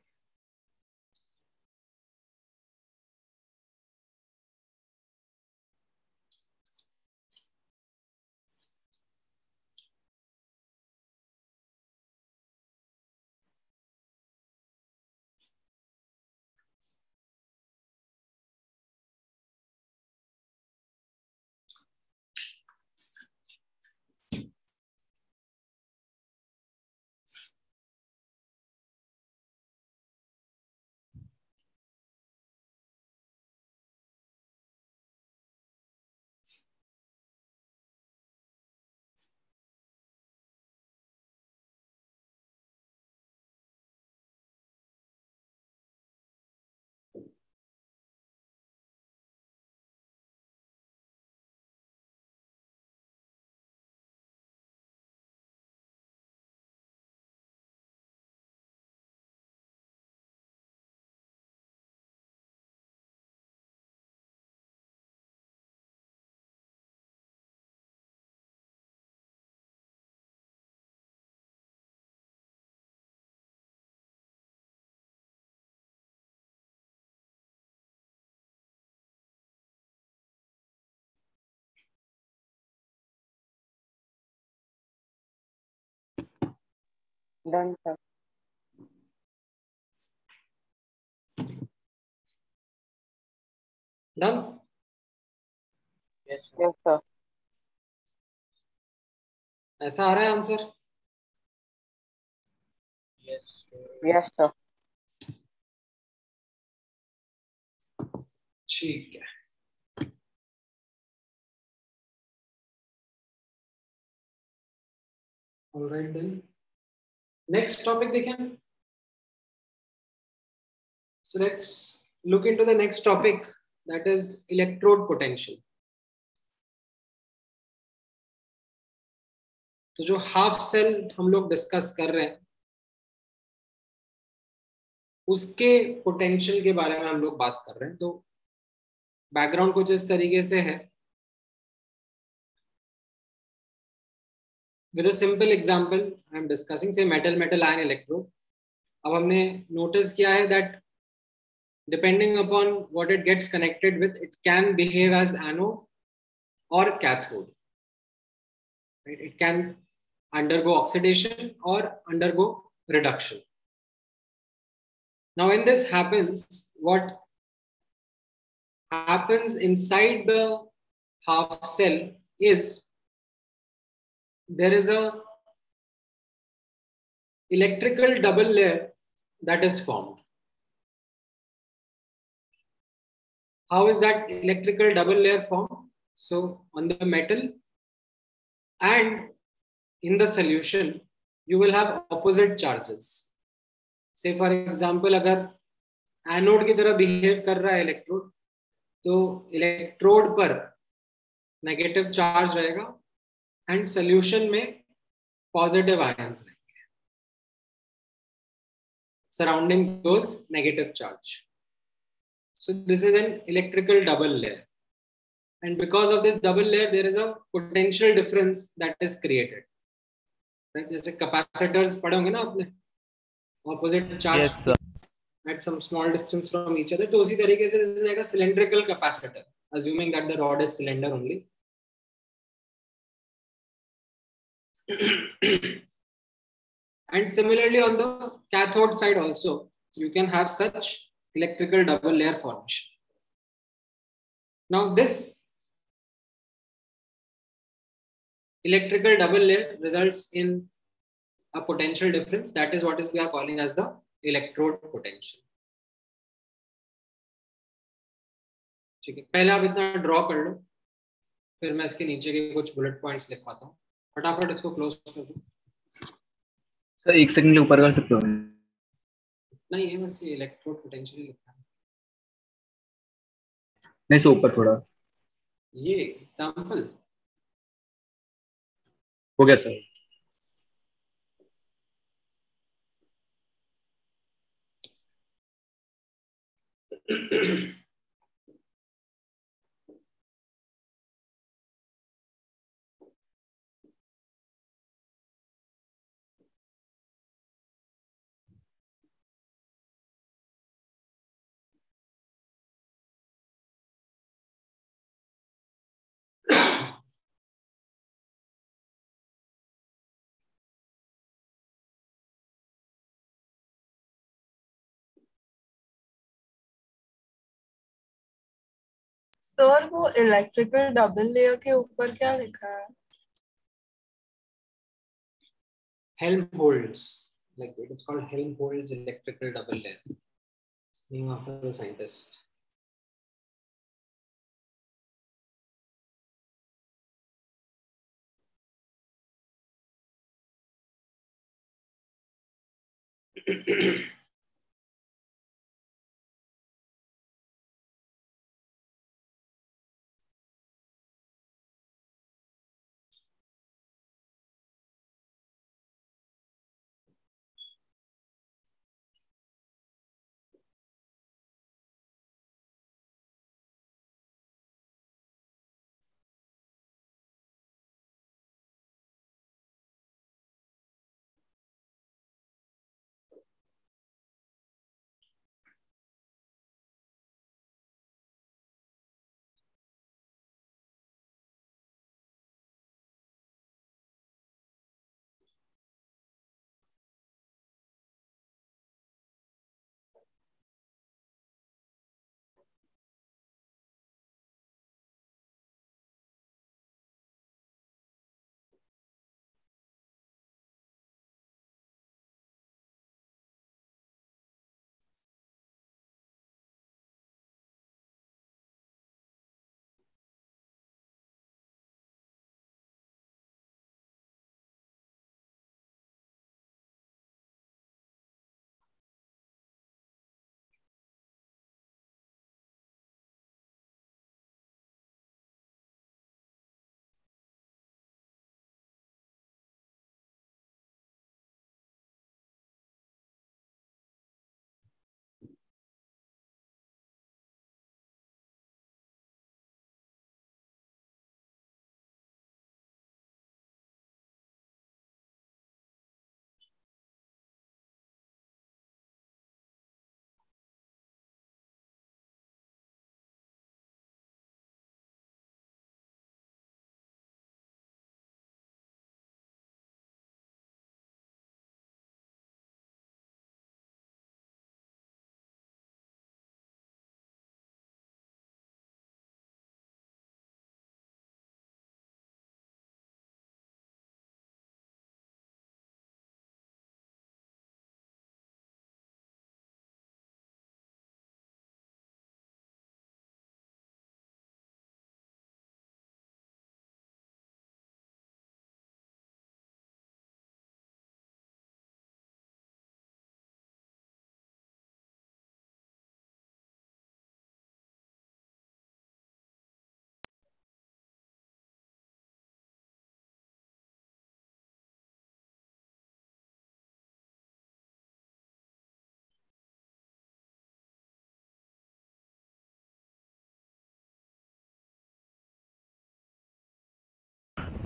Done sir. Done. Yes sir. ऐसा आ रहा है आंसर? Yes sir. ठीक है, ऑलराइट देन नेक्स्ट टॉपिक देखें। So let's look into the next topic, that is electrode potential. तो जो हाफ सेल हम लोग डिस्कस कर रहे हैं उसके पोटेंशियल के बारे में हम लोग बात कर रहे हैं। तो बैकग्राउंड कुछ इस तरीके से है। With a simple example I am discussing से मेटल मेटल आयन इलेक्ट्रोड। अब हमने नोटिस किया है that depending upon what it gets connected with, it can behave as anode or cathode. Right? It can undergo oxidation or undergo reduction. Now, when this happens, what happens inside the half cell is there is a electrical double layer that is formed. How is that electrical double layer formed? So on the metal and in the solution, you will have opposite charges. Say for example, अगर एनोड की तरह behave कर रहा है electrode, तो electrode पर negative charge रहेगा एंड सॉल्यूशन में पॉजिटिव आयंस रहेंगे surrounding those negative charge. So this is an electrical double layer, and because of this double layer there is a potential difference that is created, right? जैसे capacitors पढ़े होंगे ना आपने, opposite charge Yes, sir. at some small distance from each other, तो उसी तरीके से this is like a cylindrical capacitor, assuming that the rod is cylinder only. And similarly on the cathode side also you can have such electrical double layer formation. Now this electrical double layer results in a potential difference, that is what is we are calling as the electrode potential. ठीक है, पहले आप इतना draw कर लो, फिर मैं इसके नीचे के कुछ बुलेट पॉइंट्स लिखवाता हूँ. फटाफट इसको क्लोज कर दो. सर 1 सेकंड के ऊपर कर सकते हो? नहीं, ये बस ये इलेक्ट्रोड पोटेंशियल लिखा है. नहीं से ऊपर थोड़ा ये एग्जांपल हो गया सर. सर वो इलेक्ट्रिकल डबल लेयर के ऊपर क्या लिखा है? Helmholtz, like it is called Helmholtz electrical double layer, named after the scientist.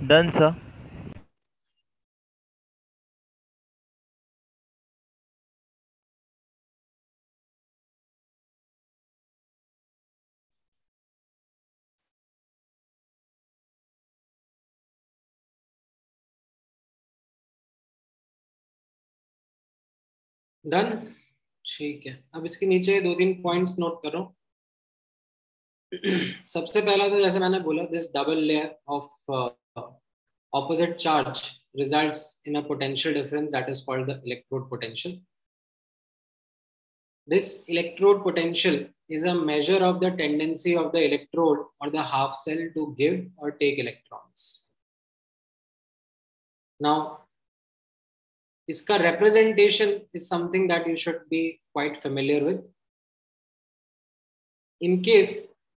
Done sir. Done, ठीक है। अब इसके नीचे 2-3 पॉइंट्स नोट करो। सबसे पहला तो जैसे मैंने बोला, this double layer of opposite charge results in a potential difference that is called the electrode potential. This electrode potential is a measure of the tendency of the electrode or the half cell to give or take electrons. Now, iska representation is something that you should be quite familiar with. In case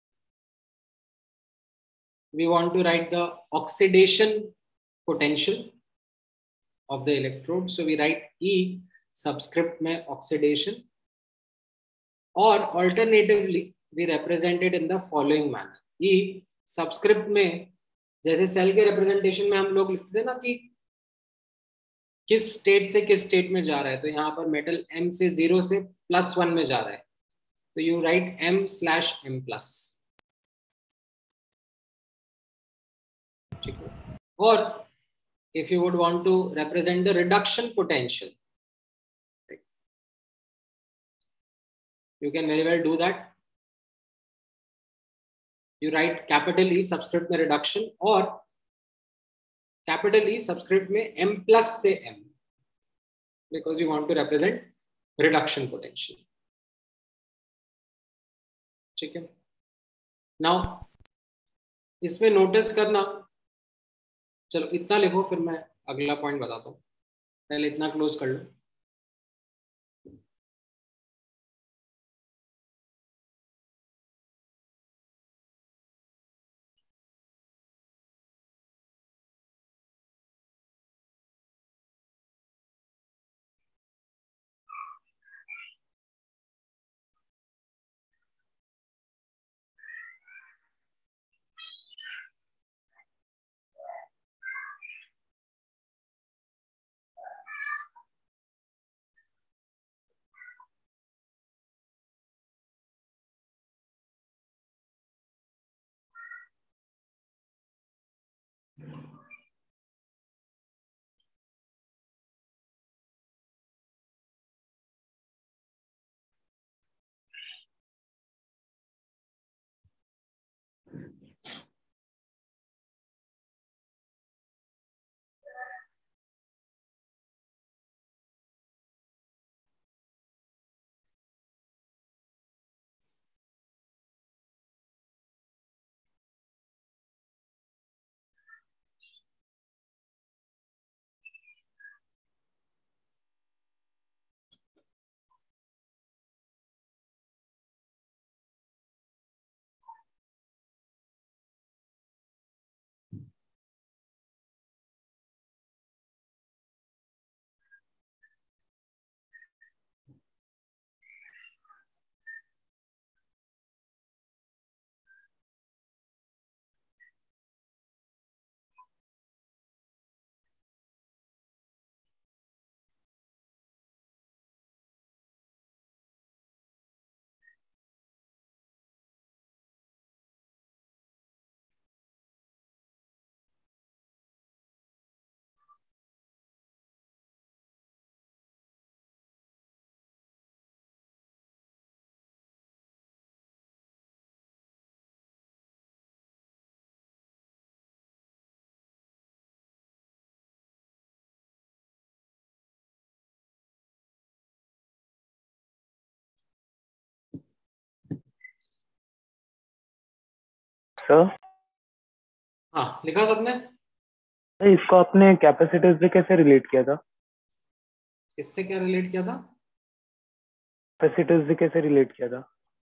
we want to write the oxidation potential of the electrode, so we write E subscript में oxidation, or alternatively we represent it in the following manner. E subscript में जैसे cell के representation में हम लोग लिखते थे ना कि किस स्टेट से किस स्टेट में जा रहा है, तो यहाँ पर मेटल M से 0 से +1 में जा रहा है, तो you write M/M+. ठीक है। और if you would want to represent the reduction potential, right, you can very well do that. You write capital E subscript में reduction और capital E subscript में M+ से M, because you want to represent reduction potential. ठीक है। Now इसमें notice करना, चलो इतना लिखो फिर मैं अगला पॉइंट बताता हूँ, पहले इतना क्लोज कर लो। सर हाँ, लिखा सबने? इसको आपने कैपेसिटर से कैसे रिलेट किया था? इससे क्या रिलेट किया था? कैपेसिटर से कैसे रिलेट किया था?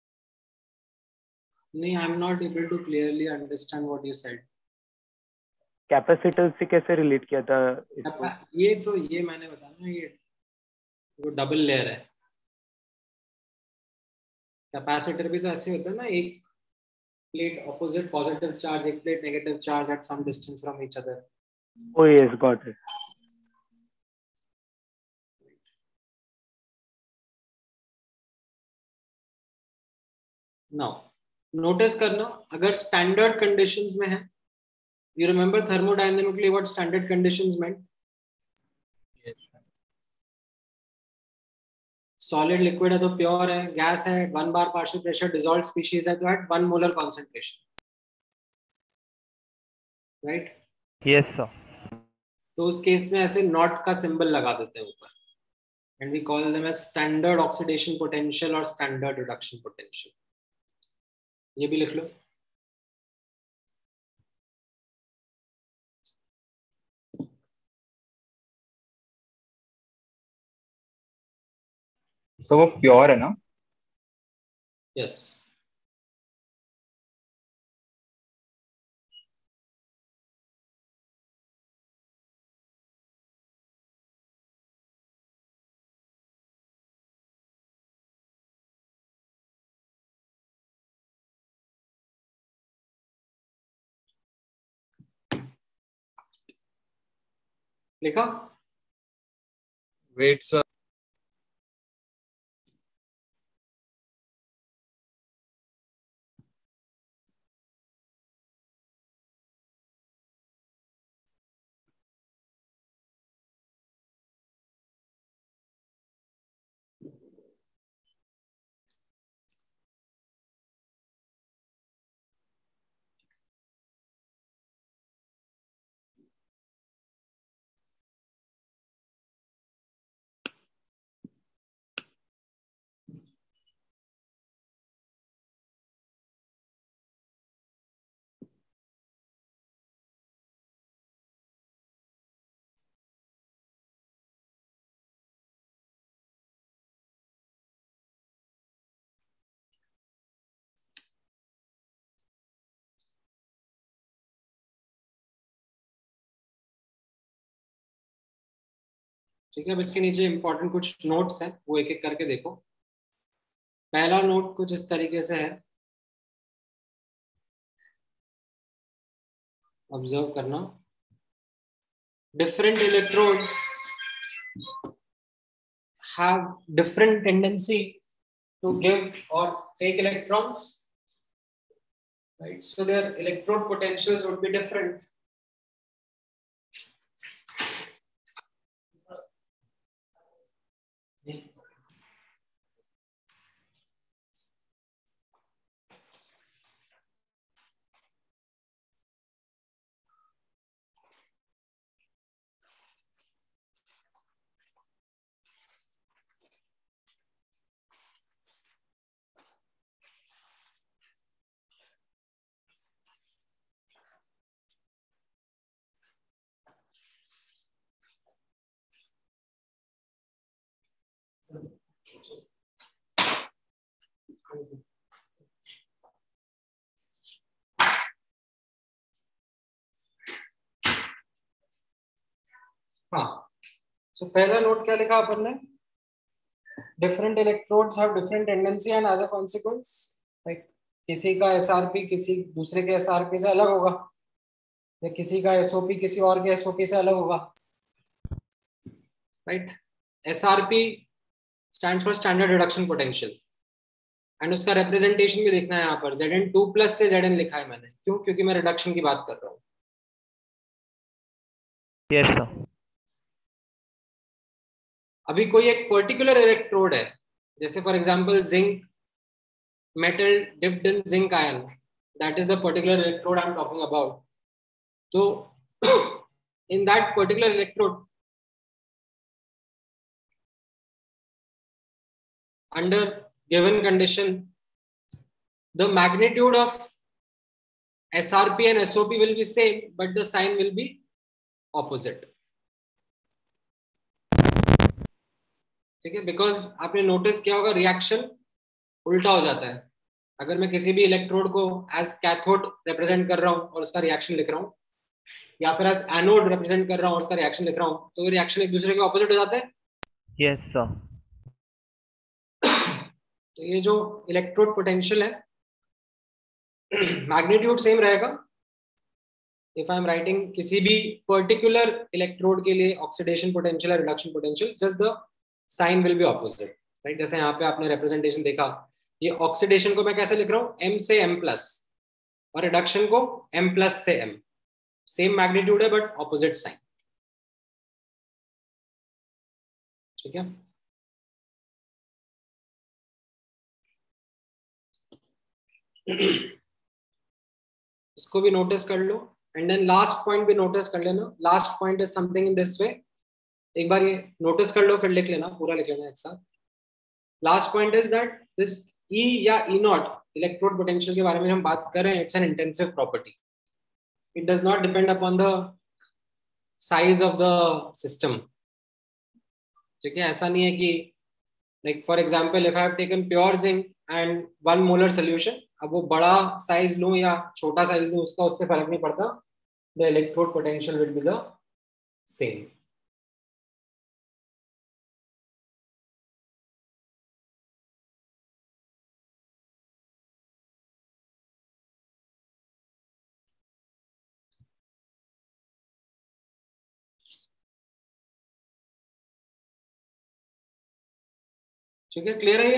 नहीं, I am not able to clearly understand what you said. Capacitor से कैसे रिलेट किया था इसको? ये तो ये मैंने बताया ना, ये वो डबल लेयर है। कैपेसिटर भी तो ऐसे होता है ना, एक plate opposite positive charge, एक plate negative charge at some distance from each other. Oh yes, got it. Now, notice करना अगर standard conditions में है, you remember thermodynamically what standard conditions meant? Yes. Solid liquid है तो pure है, gas है 1 bar partial pressure, dissolved species है तो at 1 molar concentration, right? Yes sir. तो उस केस में ऐसे नॉट का सिंबल लगा देते हैं ऊपर, and we call them as standard oxidation potential or standard reduction potential. ये भी लिख लो. सो वो प्योर है ना? Yes. लिखा? Wait, sir. ठीक है, अब इसके नीचे इंपॉर्टेंट कुछ नोट्स हैं, वो एक एक करके देखो. पहला नोट कुछ इस तरीके से है, ऑब्जर्व करना. Different electrodes have different tendency to give or take electrons, right? So their electrode potentials would be different. हाँ, so पहला नोट क्या लिखा अपन ने? Different electrodes have different tendency and as a consequence, like किसी का SRP किसी दूसरे के SRP से अलग होगा, या किसी का SOP किसी और के SOP से अलग होगा, right? SRP stands for standard reduction potential, and उसका representation भी देखना है यहाँ पर. Zn2 plus से Zn लिखा है मैंने, क्यों? क्योंकि मैं reduction की बात कर रहा हूँ. Yes sir. अभी कोई एक पर्टिकुलर इलेक्ट्रोड है, जैसे for example zinc metal dipped in zinc ion, that is the particular electrode I am talking about. तो in that particular electrode under given condition the magnitude of SRP and SOP will be same but the sign will be opposite. ठीक है, because आपने notice किया होगा reaction उल्टा हो जाता है. अगर मैं किसी भी इलेक्ट्रोड को एज कैथोड रिप्रेजेंट कर रहा हूँ और उसका रिएक्शन लिख रहा हूँ, या फिर एज एनोड रिप्रेजेंट कर रहा हूँ और उसका रिएक्शन लिख रहा हूँ, तो रिएक्शन एक दूसरे के ऑपोजिट हो जाते हैं. Yes sir. तो ये जो इलेक्ट्रोड पोटेंशियल है मैग्नीट्यूड सेम रहेगा. इफ आई एम राइटिंग किसी भी पर्टिकुलर इलेक्ट्रोड के लिए ऑक्सीडेशन पोटेंशियल या reduction potential, just the sign will be opposite, right. जैसे यहाँ पे आपने रिप्रेजेंटेशन देखा, ये ऑक्सीडेशन को मैं कैसे लिख रहा हूँ, M से M प्लस, और रिडक्शन को M प्लस से M. सेम मैग्नीट्यूड है बट ऑपोजिट साइन. ठीक है. इसको भी नोटिस कर लो. एंड देन लास्ट पॉइंट भी नोटिस कर लेना. Last point is something in this way. एक बार ये नोटिस कर लो, फिर लिख लेना, पूरा लिख लेना एक साथ. Last point is that this E या E नॉट इलेक्ट्रोड पोटेंशियल के बारे में हम बात कर रहे हैं, it's an intensive property. It does not depend upon the size of the system. ठीक है. ऐसा नहीं है कि like for example if I have taken pure zinc and 1 molar solution, अब वो बड़ा साइज लूं या छोटा साइज लूं, उसका उससे फर्क नहीं पड़ता. The electrode potential will be the same. ठीक है. क्लियर है ये?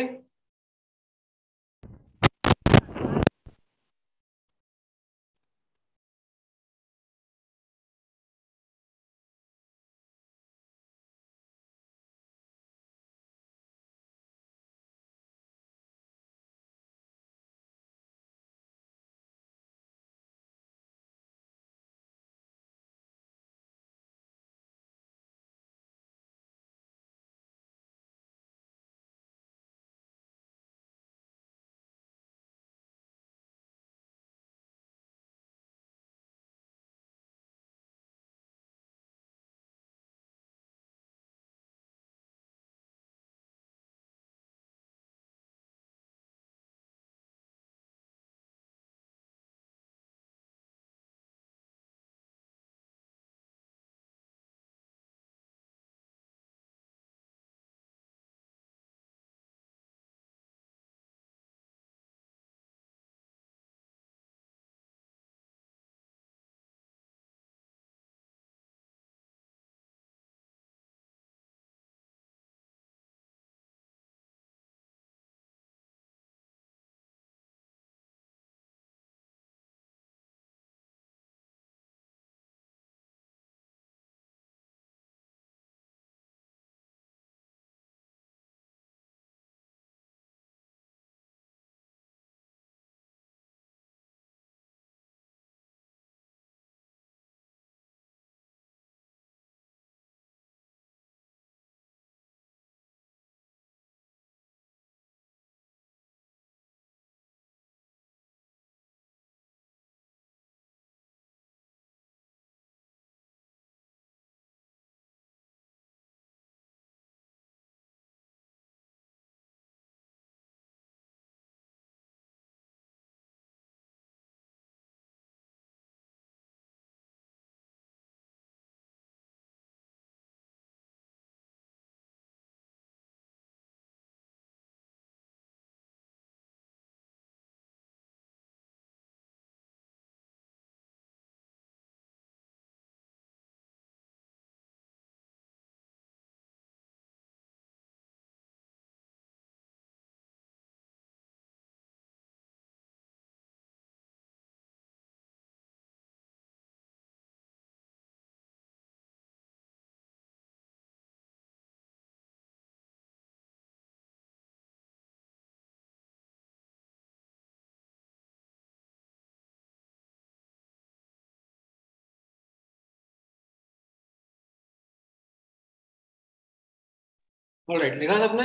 ऑलराइट. लिखा सबने?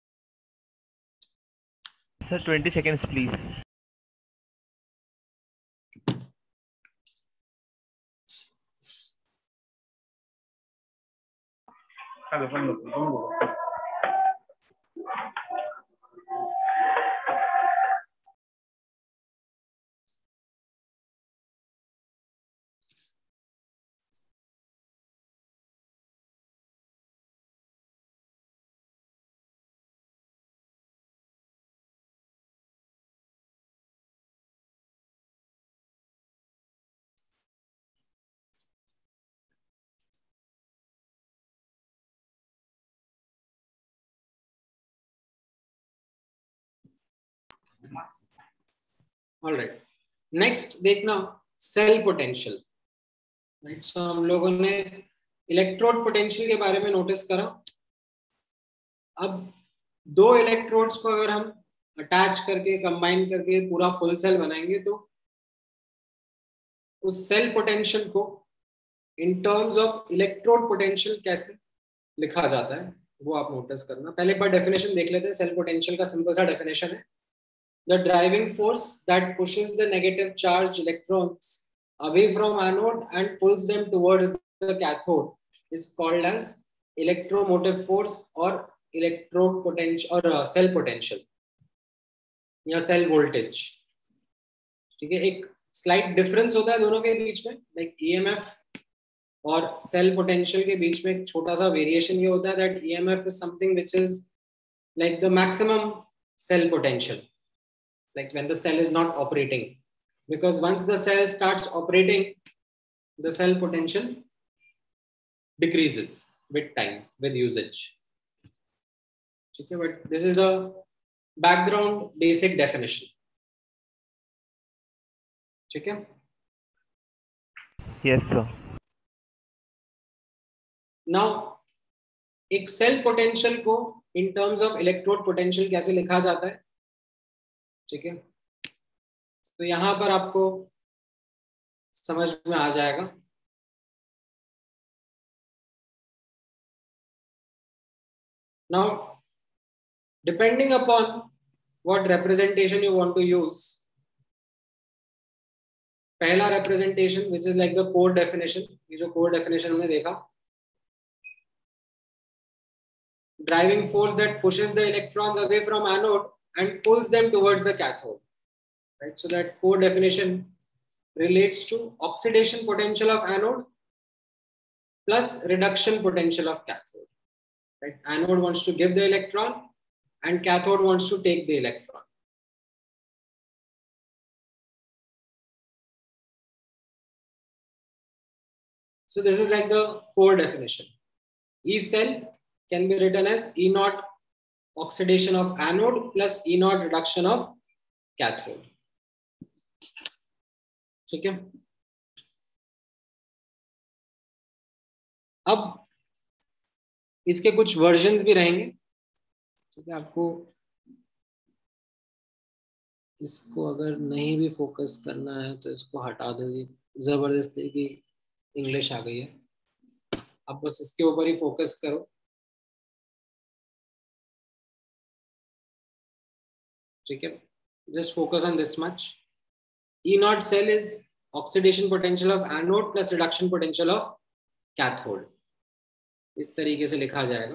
Sir 20 seconds please. Alright, next देखना सेल पोटेंशियल। राइट, सो हम लोगों ने इलेक्ट्रोड पोटेंशियल के बारे में नोटिस करा। अब दो इलेक्ट्रोड्स को अगर हम अटैच करके कंबाइन करके पूरा फुल सेल बनाएंगे तो उस सेल पोटेंशियल को in terms of electrode potential कैसे लिखा जाता है वो आप नोटिस करना। पहले एक बार डेफिनेशन देख लेते हैं। सेल पोटेंशियल का सिंपल सा डेफिनेशन है, the driving force that pushes the negative charge electrons away from anode and pulls them towards the cathode is called as electromotive force or electrode potential or cell potential या cell voltage। ठीक है, एक slight difference होता है दोनों के बीच में, लाइक EMF और सेल पोटेंशियल के बीच में एक छोटा सा वेरिएशन ये होता है that EMF is something which is like the maximum cell potential, like when the cell is not operating, because once the cell starts operating the cell potential decreases with time, with usage. Okay, but this is the background basic definition. Okay, yes sir. now एक cell potential को in terms of electrode potential कैसे लिखा जाता है? ठीक है, तो यहां पर आपको समझ में आ जाएगा। Now, depending upon what representation you want to use, पहला representation which is like the core definition, ये जो core definition हमने देखा, driving force that pushes the electrons away from anode and pulls them towards the cathode. Right, so that core definition relates to oxidation potential of anode plus reduction potential of cathode. Right, anode wants to give the electron and cathode wants to take the electron. So this is like the core definition. E cell can be written as E naught oxidation of anode plus E naught reduction of cathode. ठीक है, अब इसके कुछ versions भी रहेंगे। ठीक है, आपको इसको अगर नहीं भी फोकस करना है तो इसको हटा दो, जबरदस्ती की इंग्लिश आ गई है, आप बस इसके ऊपर ही फोकस करो। ठीक है, just focus on this much. E naught cell is oxidation potential of anode plus reduction potential of cathode. इस तरीके से लिखा जाएगा।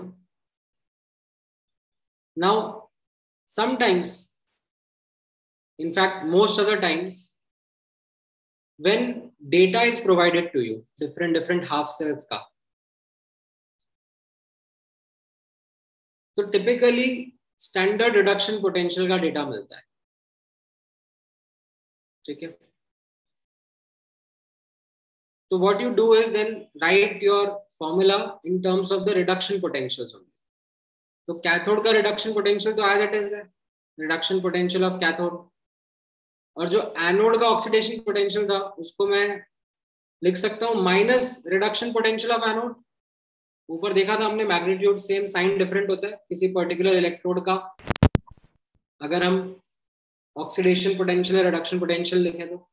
Now, sometimes, in fact, most of the times, when data is provided to you, different half cells का, तो typically standard reduction potential का data मिलता है। ठीक है, तो what you do is then write your formula in terms of the reduction potentials only. तो cathode का रिडक्शन पोटेंशियल तो एज इट इज है, रिडक्शन पोटेंशियल ऑफ कैथोड, और जो एनोड का ऑक्सीडेशन पोटेंशियल था उसको मैं लिख सकता हूँ minus reduction potential of anode. ऊपर देखा था हमने मैग्नीट्यूड सेम, साइन डिफरेंट होता है किसी पर्टिकुलर इलेक्ट्रोड का। अगर हम ऑक्सीडेशन पोटेंशियल या रिडक्शन पोटेंशियल लिखें तो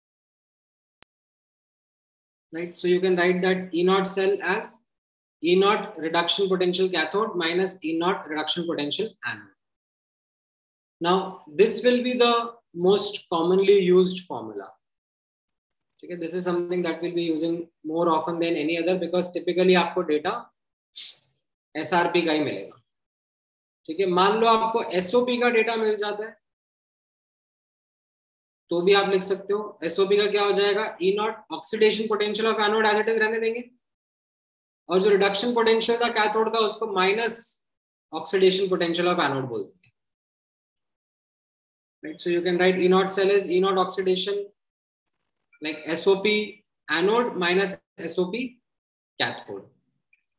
right, so you can write that E naught cell as E naught reduction potential cathode minus E naught reduction potential anode. Now this will be the most commonly used formula. Okay, this is something that we'll be using more often than any other because typically आपको data SRP का ही मिलेगा। ठीक है, मान लो आपको SOP का data मिल जाता है तो भी आप लिख सकते हो। SOP का क्या हो जाएगा, E naught oxidation potential of anode as it is रहने देंगे, और जो रिडक्शन पोटेंशियल था कैथोड का उसको minus oxidation potential of anode बोल देंगे। Right, so you can write E naught cell is E naught oxidation like SOP anode minus SOP cathode.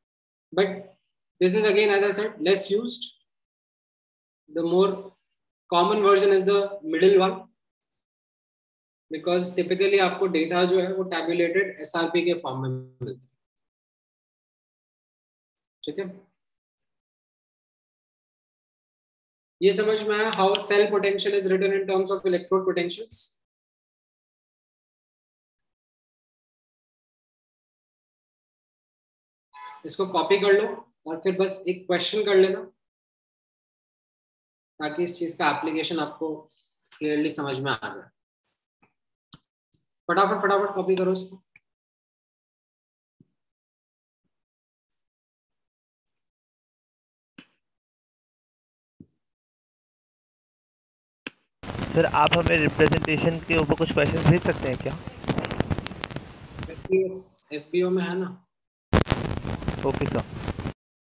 But this is again, as I said, less used. The more common version is the middle one, because typically आपको data जो है वो tabulated SRP के form में मिलता है। ठीक है, ये समझ में आया how cell potential is written in terms of electrode potentials. इसको कॉपी कर लो और फिर बस एक क्वेश्चन कर लेना ताकि इस चीज का एप्लीकेशन आपको क्लियरली समझ में आ जाए। फटाफट फटाफट कॉपी करो इसको। सर आप हमें रिप्रेजेंटेशन के ऊपर कुछ क्वेश्चन भेज सकते हैं क्या? एफबीओ में है ना? Okay sir.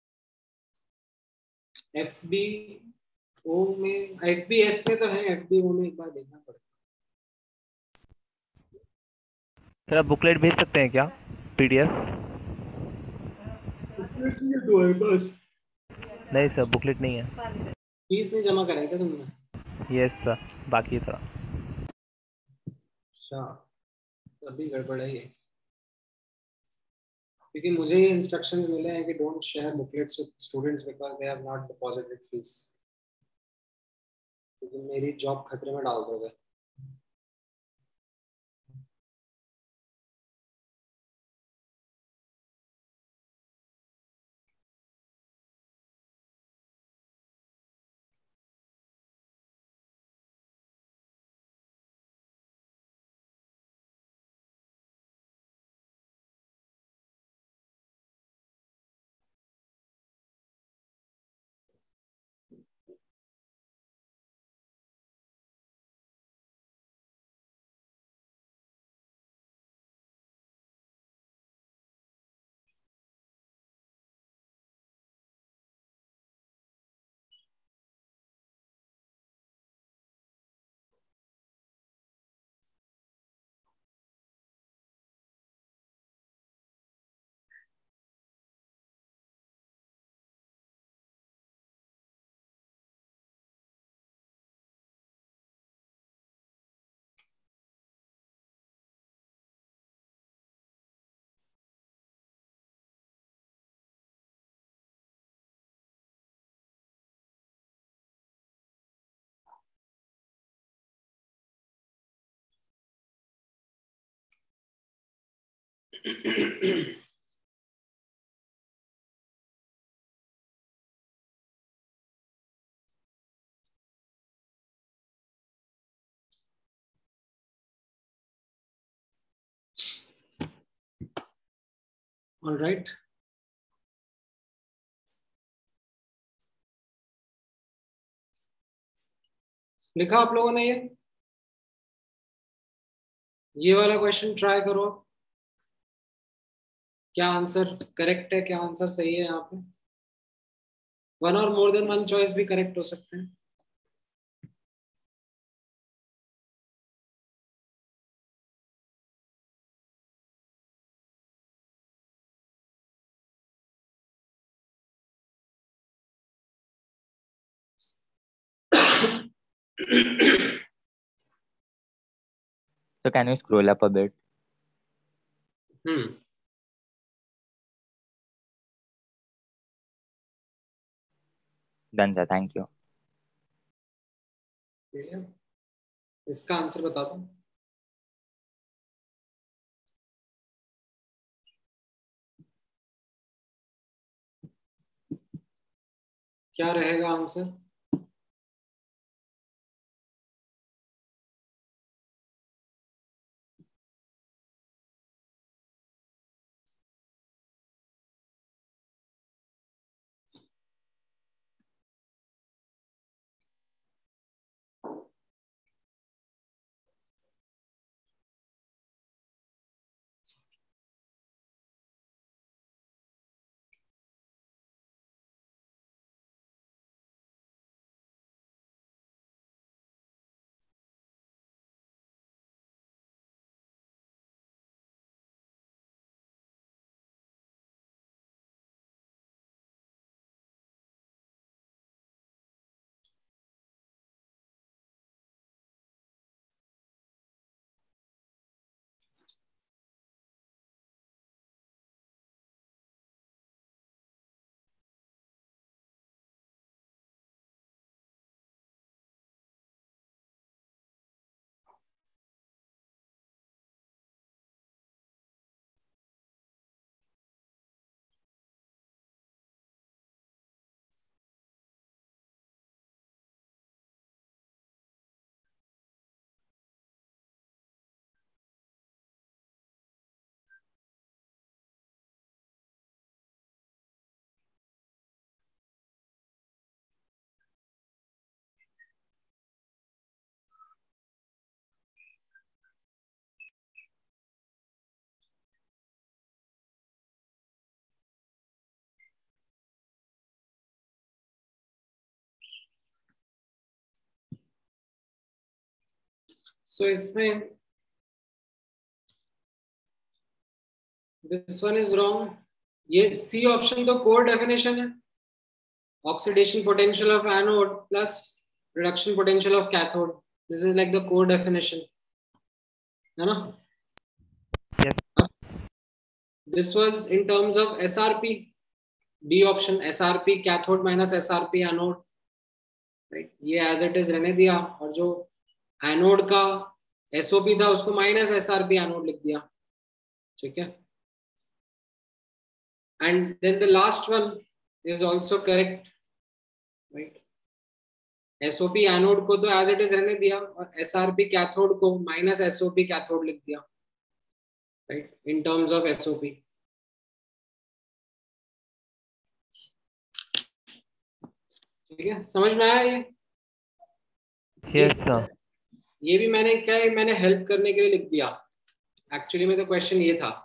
एफबीओ में, एफबीएस में तो है, एफबीओ में एक बार देखना पड़ेगा। सर आप बुकलेट भेज सकते हैं क्या, पीडीएफ? नहीं सर, बुकलेट नहीं है। फीस नहीं जमा कराई क्या तुमने? यस सर, बाकी था। अच्छा, तभी गड़बड़ है ये, क्योंकि मुझे ये इंस्ट्रक्शंस मिले हैं कि don't share booklets with students because they have not deposited fees, क्योंकि मेरी जॉब खतरे में डाल दोगे। All right. लिखा आप लोगों ने ये वाला क्वेश्चन ट्राई करो, क्या आंसर करेक्ट है, क्या आंसर सही है। यहाँ पे वन और मोर देन वन चॉइस भी करेक्ट हो सकते हैं। So can you scroll up a bit? Done sir, thank you. इसका आंसर बता दो। क्या रहेगा आंसर? सो इसमें दिस वन इज रॉन्ग. ये सी ऑप्शन तो कोर डेफिनेशन है. Oxidation potential of anode plus reduction potential of cathode. This is like the core definition, है ना? Yes. This was in terms of SRP. B option SRP cathode minus SRP anode, right? ये as it is रहने दिया, और जो anode का SOP था उसको माइनस SRP एनोड लिख दिया. ठीक है. And then the last one is also correct, right? SOP anode को तो as it is रहने दिया और SRP कैथोड को माइनस SOP कैथोड लिख दिया, right? In terms of SOP. ठीक है, समझ में आया ये? Yes, sir. ये भी मैंने क्या है, मैंने हेल्प करने के लिए लिख दिया. एक्चुअली में तो क्वेश्चन ये था.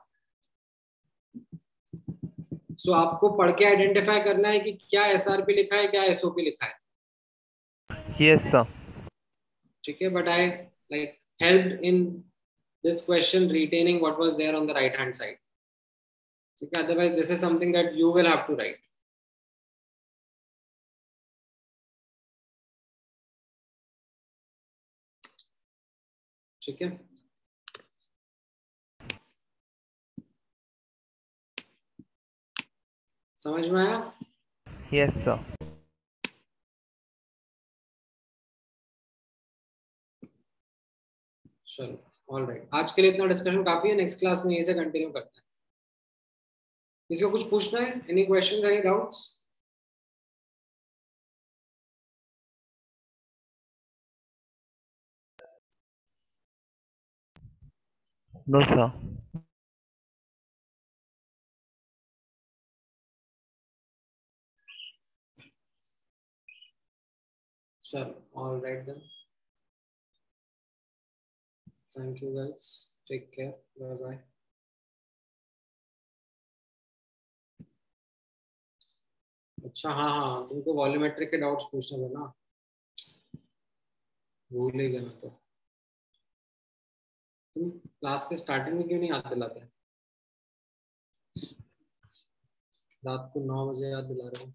सो आपको पढ़ के आइडेंटिफाई करना है कि क्या SRP लिखा है, क्या SOP लिखा है. Yes, sir. ठीक है, but I like helped in this question retaining what was there on the right hand side. ठीक है, otherwise this is something that you will have to write. ठीक है, समझ में आया? Yes, sir. चलो, ऑल राइट. आज के लिए इतना डिस्कशन काफी है. नेक्स्ट क्लास में यही से कंटिन्यू करते हैं. किसी को कुछ पूछना है? Any questions, any doubts? No, sir. चलो, all right then. Thank you guys. Take care. Bye bye. अच्छा, हाँ, तुमको वॉल्यूमेट्रिक के डाउट्स पूछने थे ना, भूल ही गया मैं तो. तुम क्लास के स्टार्टिंग में क्यों नहीं याद दिलाते? रात को 9 बजे याद दिला रहे हो.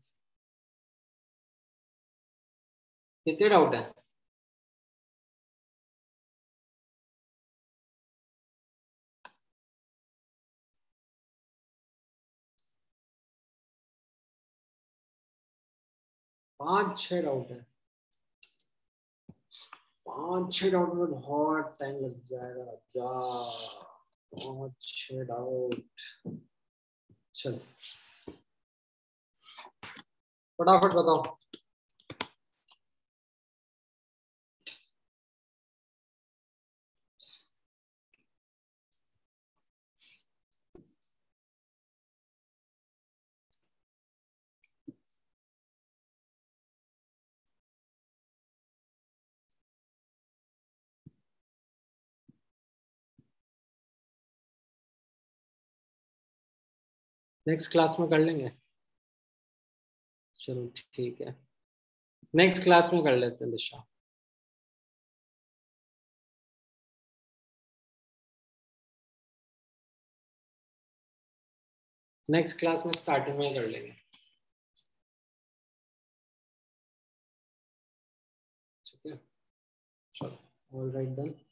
कितने डाउट है? पांच छह डाउट है. 5-6 डाउट में बहुत टाइम लग जाएगा. 5-6 डाउट. चल फटाफट बताओ. नेक्स्ट क्लास में कर लेंगे. चलो ठीक है, नेक्स्ट क्लास में कर लेते हैं दिशा. नेक्स्ट क्लास में स्टार्टिंग में कर लेंगे. ठीक है, चलो, ऑल राइट देन.